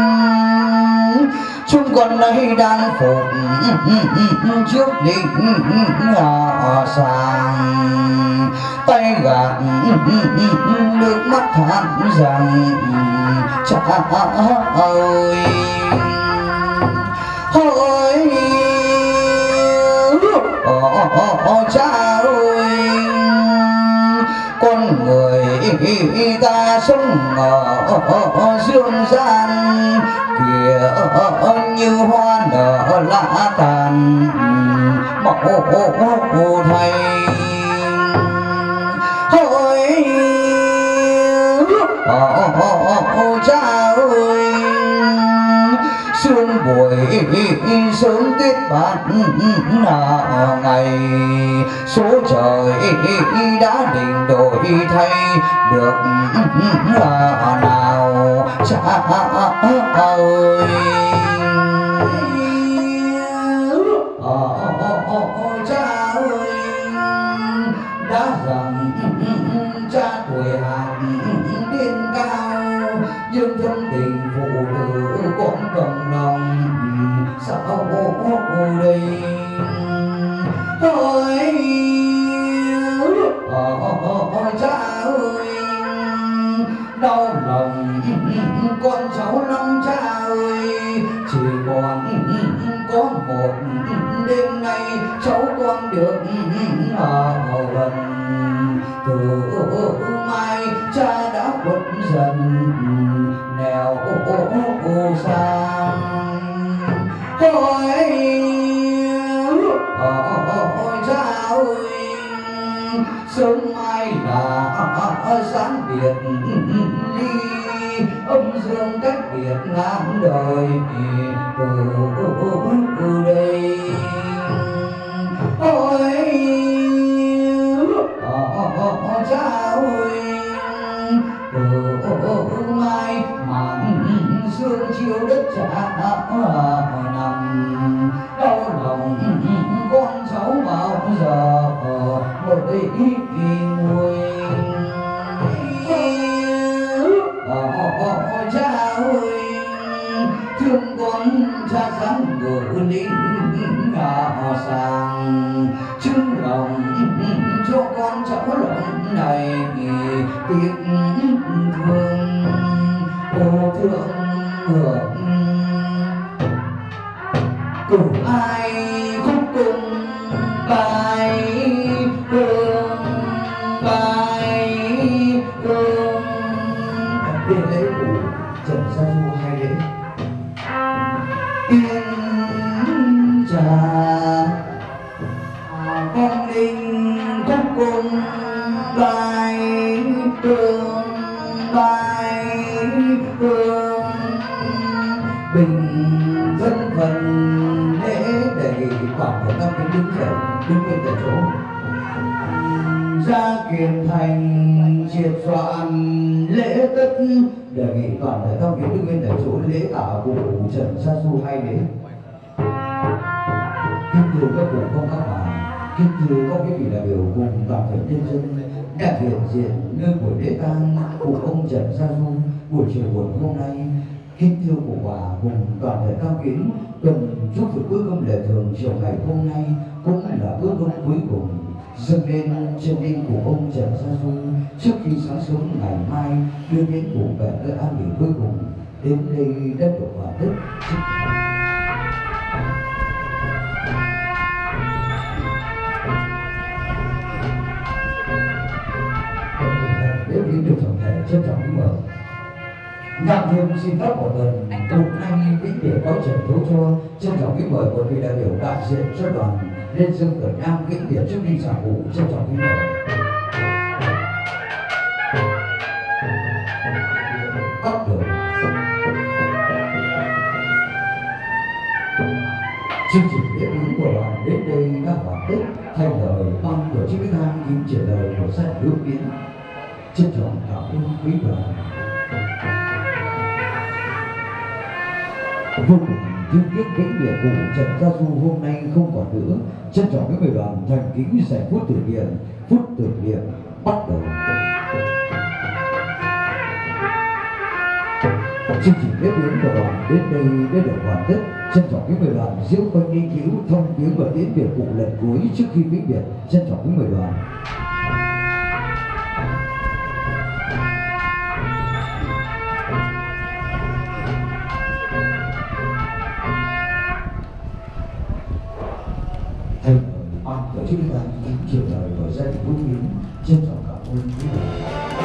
chúng con đây đang phục trước đỉnh họ sàng, tay gạt nước mắt than rằng cha ơi ôi ô cha ơi, con người ta sống ở dương gian kìa như hoa nở lá tàn màu thay. Ôi ô cha ơi, sương buổi sớm tiết bát ngày, số trời đã định đổi thay được nào cha ơi. Cha ơi, đã rằng cha tuổi hạt điên cao, nhưng thâm tình phụ nữ con cầm lòng sao đây. Ôi cha ơi, đau lòng con cháu lắm cha ơi, chỉ còn có một đêm nay cháu con được ở gần, từ mai cha đã khuất dần nẻo sang. Ôi ôi cha ơi, sớm mai là sáng biệt ly, âm dương cách biệt ngàn đời từ đây. Ôi cha ơi, từ mai màn sương chiều đất cha nằm, đau lòng con cháu bao giờ mới nguôi. Cha ơi, thương con cha dám ngự lính họ sàng, chứng lòng cho con cháu lòng này tiếc thương. Ô thương hưởng cùng ai khúc cùng bài hương bài hương. Điện lễ của Trần Gia Du hay lễ. Yên trà con linh khúc cùng bài hương bài hương. Bình dân phần lễ đầy quảng của các kính đứng dậy đứng bên tại chỗ. Gia Kiền Thành triệt soạn lễ tất, đề nghị toàn thể các kính đứng bên tại chỗ lễ tạ cụ Trần Gia Du hay lễ. Kính thưa các cụ không các bà, kính thưa các quý vị đại biểu cùng toàn thể nhân dân đã hiện diện nơi buổi lễ tang của ông Trần Gia Du buổi chiều buổi hôm nay. Kính thưa cụ bà cùng toàn thể cao kính cần chúc việc bữa cơm lễ thường chiều ngày hôm nay cũng là bữa cơm cuối cùng dâng lên chân linh của ông Trần Gia Du trước khi sáng sớm ngày mai đưa đến cụ về nơi an nghỉ cuối cùng. Đến đây đất được hòa đất. Để viếng được trọng thể trân trọng kính mời. Nhạc thêm xin phép một lần cùng anh vĩnh biệt có trần thố cho trân trọng kính mời một vị đại biểu đại diện cho đoàn lên dâng cờ nhang vĩnh biệt trước khi trả vụ. Trân trọng kính mời. bắt đầu. Chương trình lễ viếng của đoàn đến đây đã hoàn tất. Thay lời ban tổ chức tang kính trả lời của gia đình Hương Viễn, trân trọng cảm ơn quý đoàn. Vô cùng thương tiếc vĩnh biệt cụ Trần Gia Du hôm nay không còn nữa. Trân trọng với người đoàn thành kính dành phút tưởng niệm. Phút tưởng niệm bắt đầu. Chương trình lễ viếng của đoàn đến đây đã được hoàn tất. Trân trọng với người đoàn diễu quanh nghiên cứu thông viếng và tiễn biệt cụ lần cuối trước khi vĩnh biệt. Trân trọng với người đoàn. Thay lời ban tổ chức tang kính truyền lời của gia đình Hương Viễn, trân trọng cảm ơn quý vị.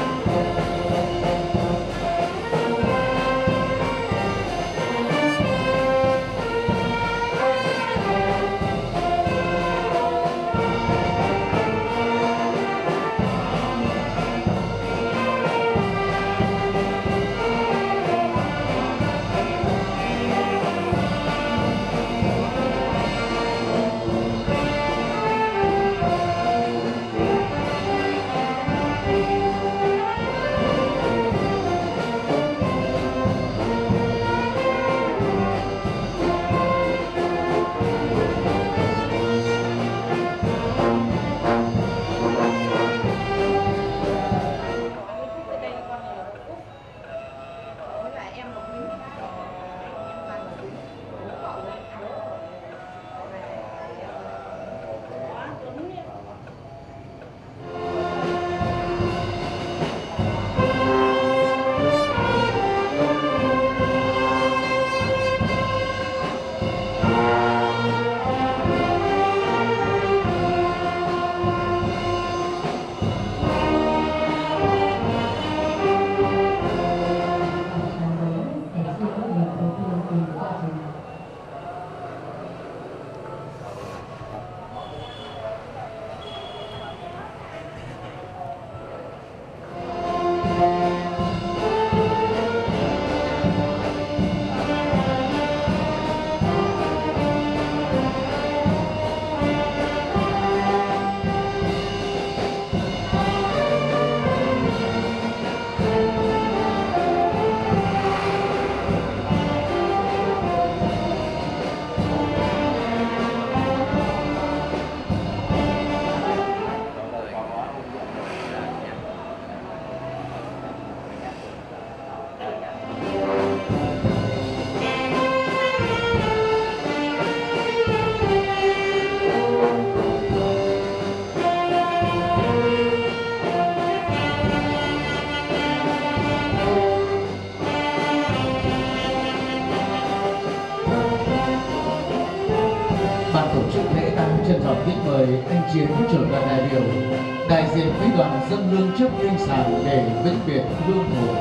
Trân trọng kính mời anh Chiến trưởng đoàn đại biểu đại diện quý đoàn dâng hương trước linh sản để vĩnh biệt hương hồn.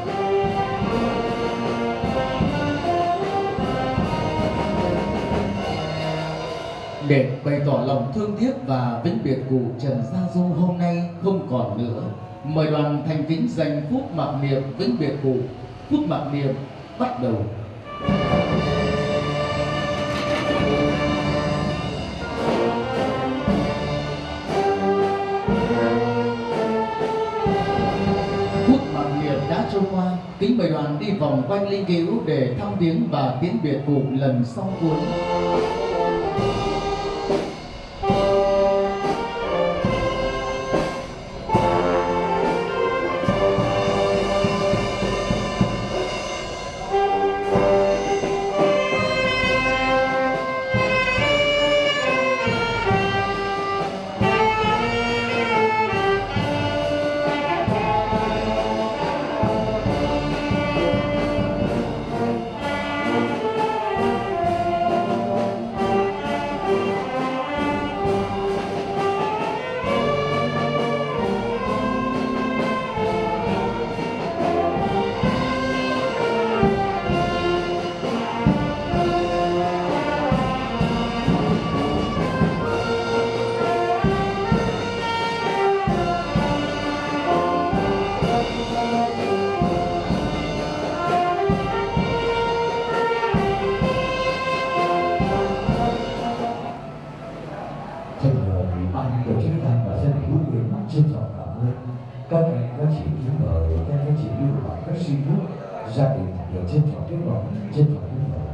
Để bày tỏ lòng thương tiếc và vĩnh biệt cụ Trần Gia Du hôm nay không còn nữa, mời đoàn thành kính dành phút mặc niệm vĩnh biệt cụ. Phút mặc niệm bắt đầu. Trôi qua, kính mời đoàn đi vòng quanh linh cữu để thăm viếng và tiễn biệt cụ lần sau cuối. gia đình được trân trọng tiếp đón, trân trọng tiếp đón.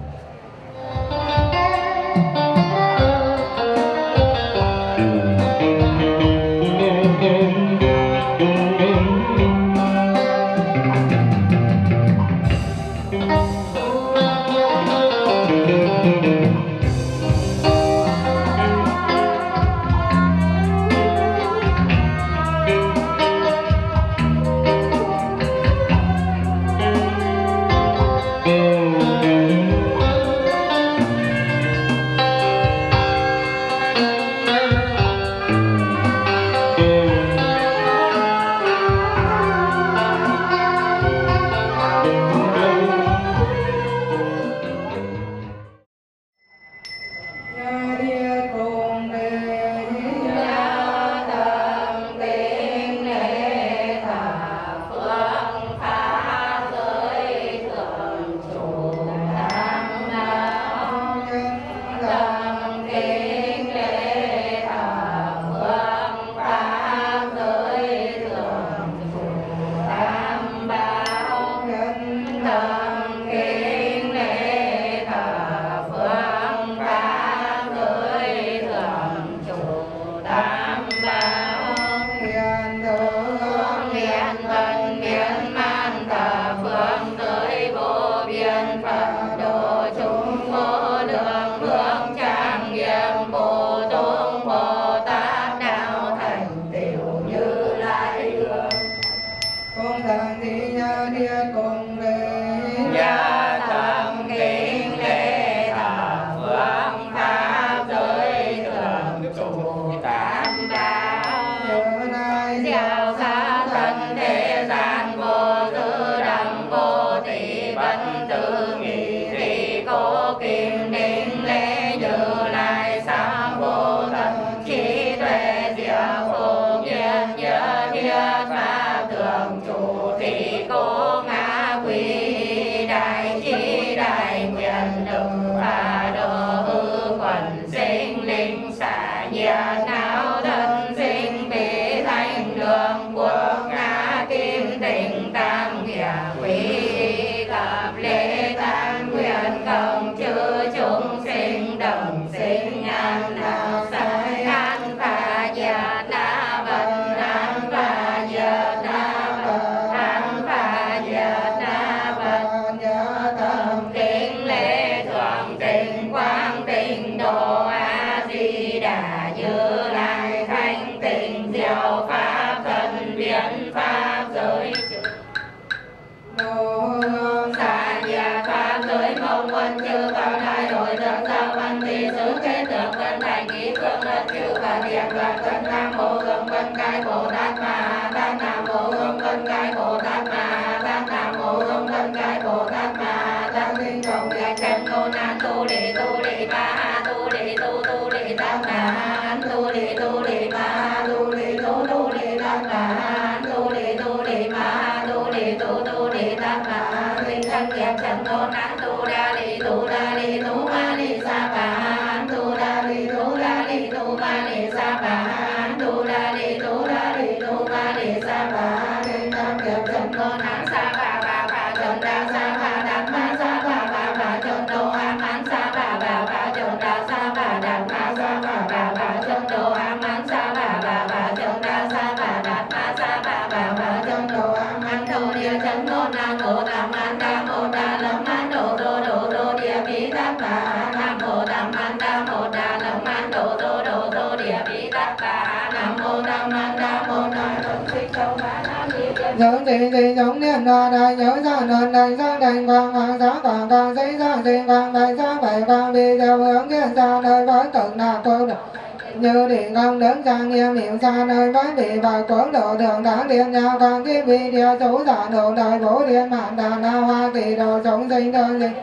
Nhớ gì gì giống niệm đà đại nhớ ra nền đại sang thành quang hoàng giá quảng quang giấy ra sinh quang đại sang bảy quang đi theo hướng thiên xa nơi với tự nạp cô đ như điện công đứng trang nghiêm hiệu xa nơi với bị và cuốn độ đường đáng điện nhà quang kim vi địa chủ giả độ đời bố điện mạng đà na hoa kỳ đồ sống sinh đơn dịch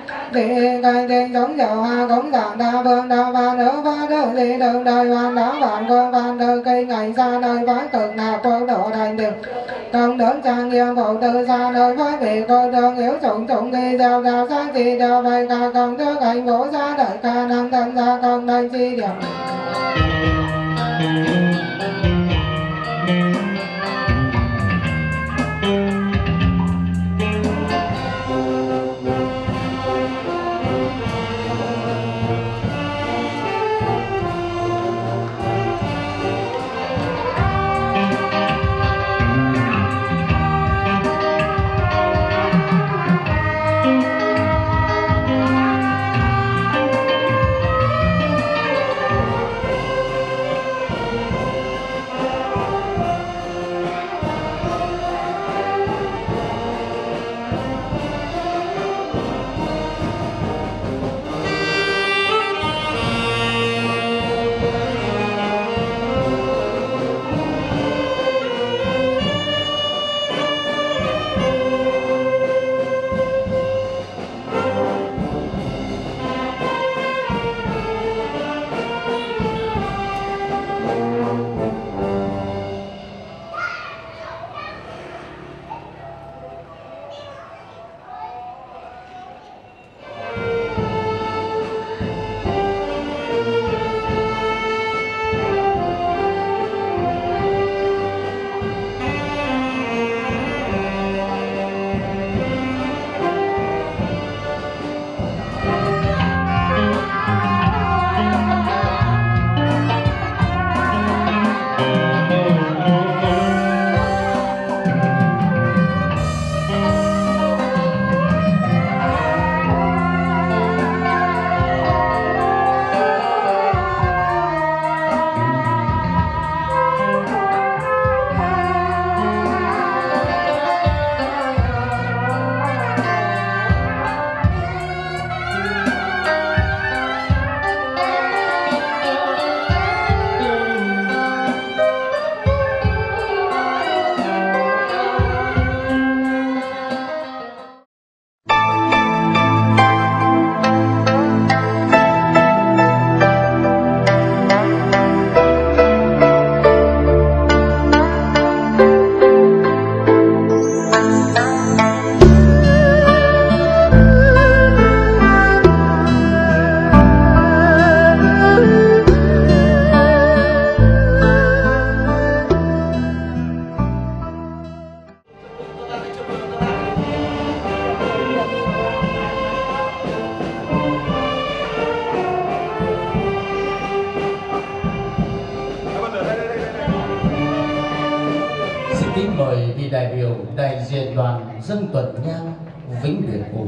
thì cây tinh giống dầu hoa cũng dạng đa vương đa ba nữ và nữ gì đường đời hoàn đá bản quân văn tư cây ngày xa nơi với tự nạp cô độ thành được công đứng trang nghiêm phụ tư xa nơi với vị cô đường yếu chủng chủng đi theo đạo sáng chi đều bày ca công thức anh bố xa đợi ca năng tâm gia công đây chi điểm. dâng tuần nhang vĩnh biệt cụ.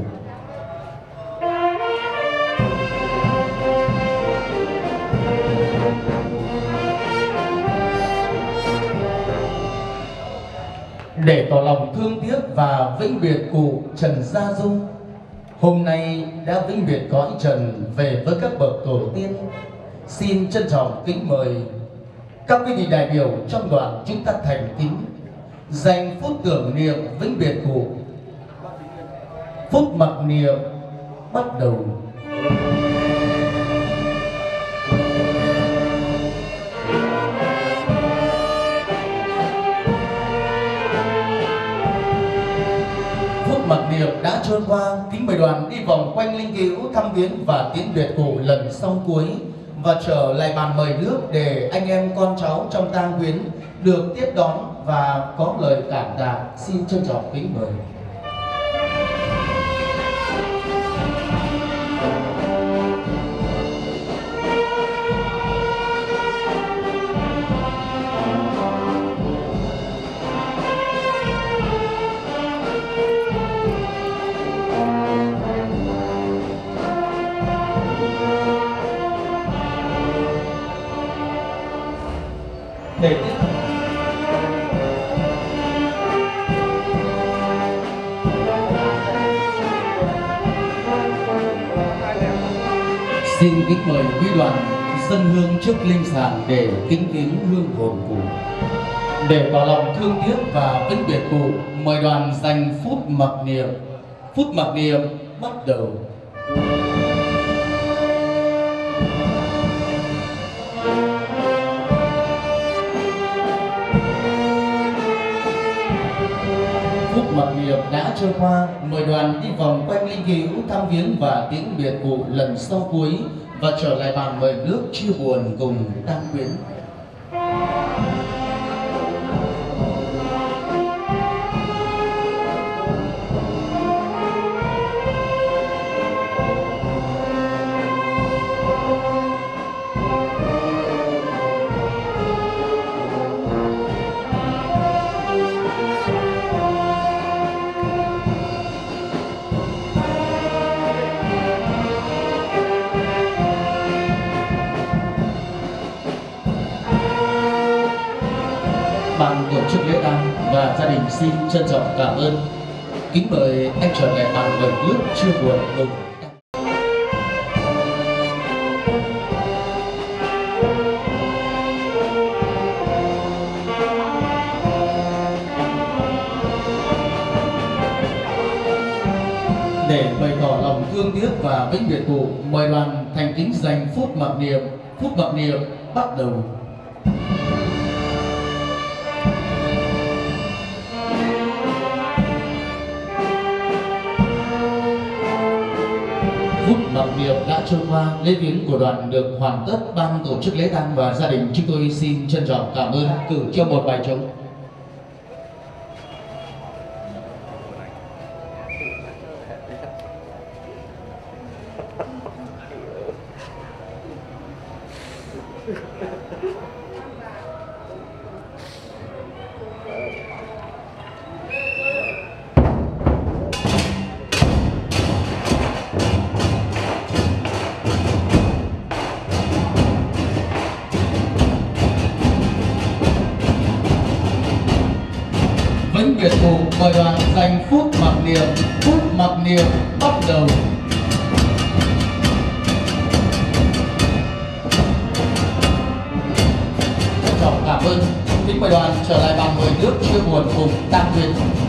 Để tỏ lòng thương tiếc và vĩnh biệt cụ Trần Gia Dung, hôm nay đã vĩnh biệt cõi trần về với các bậc tổ tiên, xin trân trọng kính mời các quý vị đại biểu trong đoàn chúng ta thành kính dành phút tưởng niệm vĩnh biệt cụ. Phút mặc niệm bắt đầu. Phút mặc niệm đã trôi qua, kính mời đoàn đi vòng quanh linh cữu thăm viếng và tiễn biệt cụ lần sau cuối và trở lại bàn mời nước để anh em con cháu trong tang quyến được tiếp đón và có lời cảm tạ. Xin trân trọng kính mời. Để tiếp xin kính mời quý đoàn dâng hương trước linh sản để kính viếng hương hồn cụ. Để tỏ lòng thương tiếc và vĩnh biệt cụ, mời đoàn dành phút mặc niệm. Phút mặc niệm bắt đầu. Phút mặc niệm đã trôi qua, mời đoàn đi vòng quanh linh cữu thăm viếng và tiễn biệt cụ lần sau cuối và trở lại bàn mời nước chia buồn cùng tang quyến. Ban tổ chức lễ tang và gia đình xin trân trọng cảm ơn. Kính mời anh trở lại bàn mời nước chia buồn cùng. Để bày tỏ lòng thương tiếc và vĩnh biệt cụ, mời đoàn thành kính dành phút mặc niệm. Phút mặc niệm bắt đầu. Phút mặc niệm đã trôi qua, lễ viếng của đoàn được hoàn tất. Ban tổ chức lễ tang và gia đình chúng tôi xin trân trọng cảm ơn. Cử cho một bài trống. Vĩnh biệt cụ, mời đoàn dành phút mặc niệm. Phút mặc niệm bắt đầu. Trân trọng cảm ơn. Kính mời đoàn trở lại bàn mời nước chia buồn cùng tang quyến.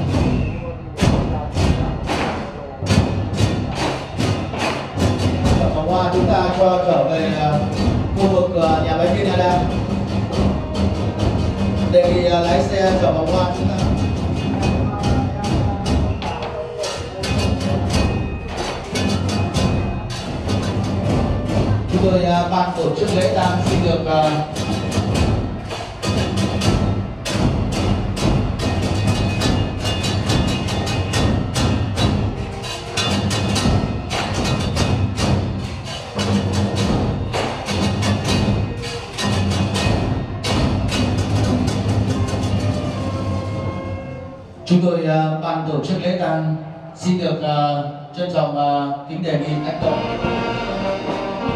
Vòng hoa chúng ta cho trở về khu vực nhà máy Vinada. Đề nghị lái xe chở vòng hoa chúng ta. Chúng tôi ban tổ chức lễ tang xin được uh, Chúng tôi uh, ban tổ chức lễ tang xin được uh, trân trọng uh, kính đề nghị anh Tổng.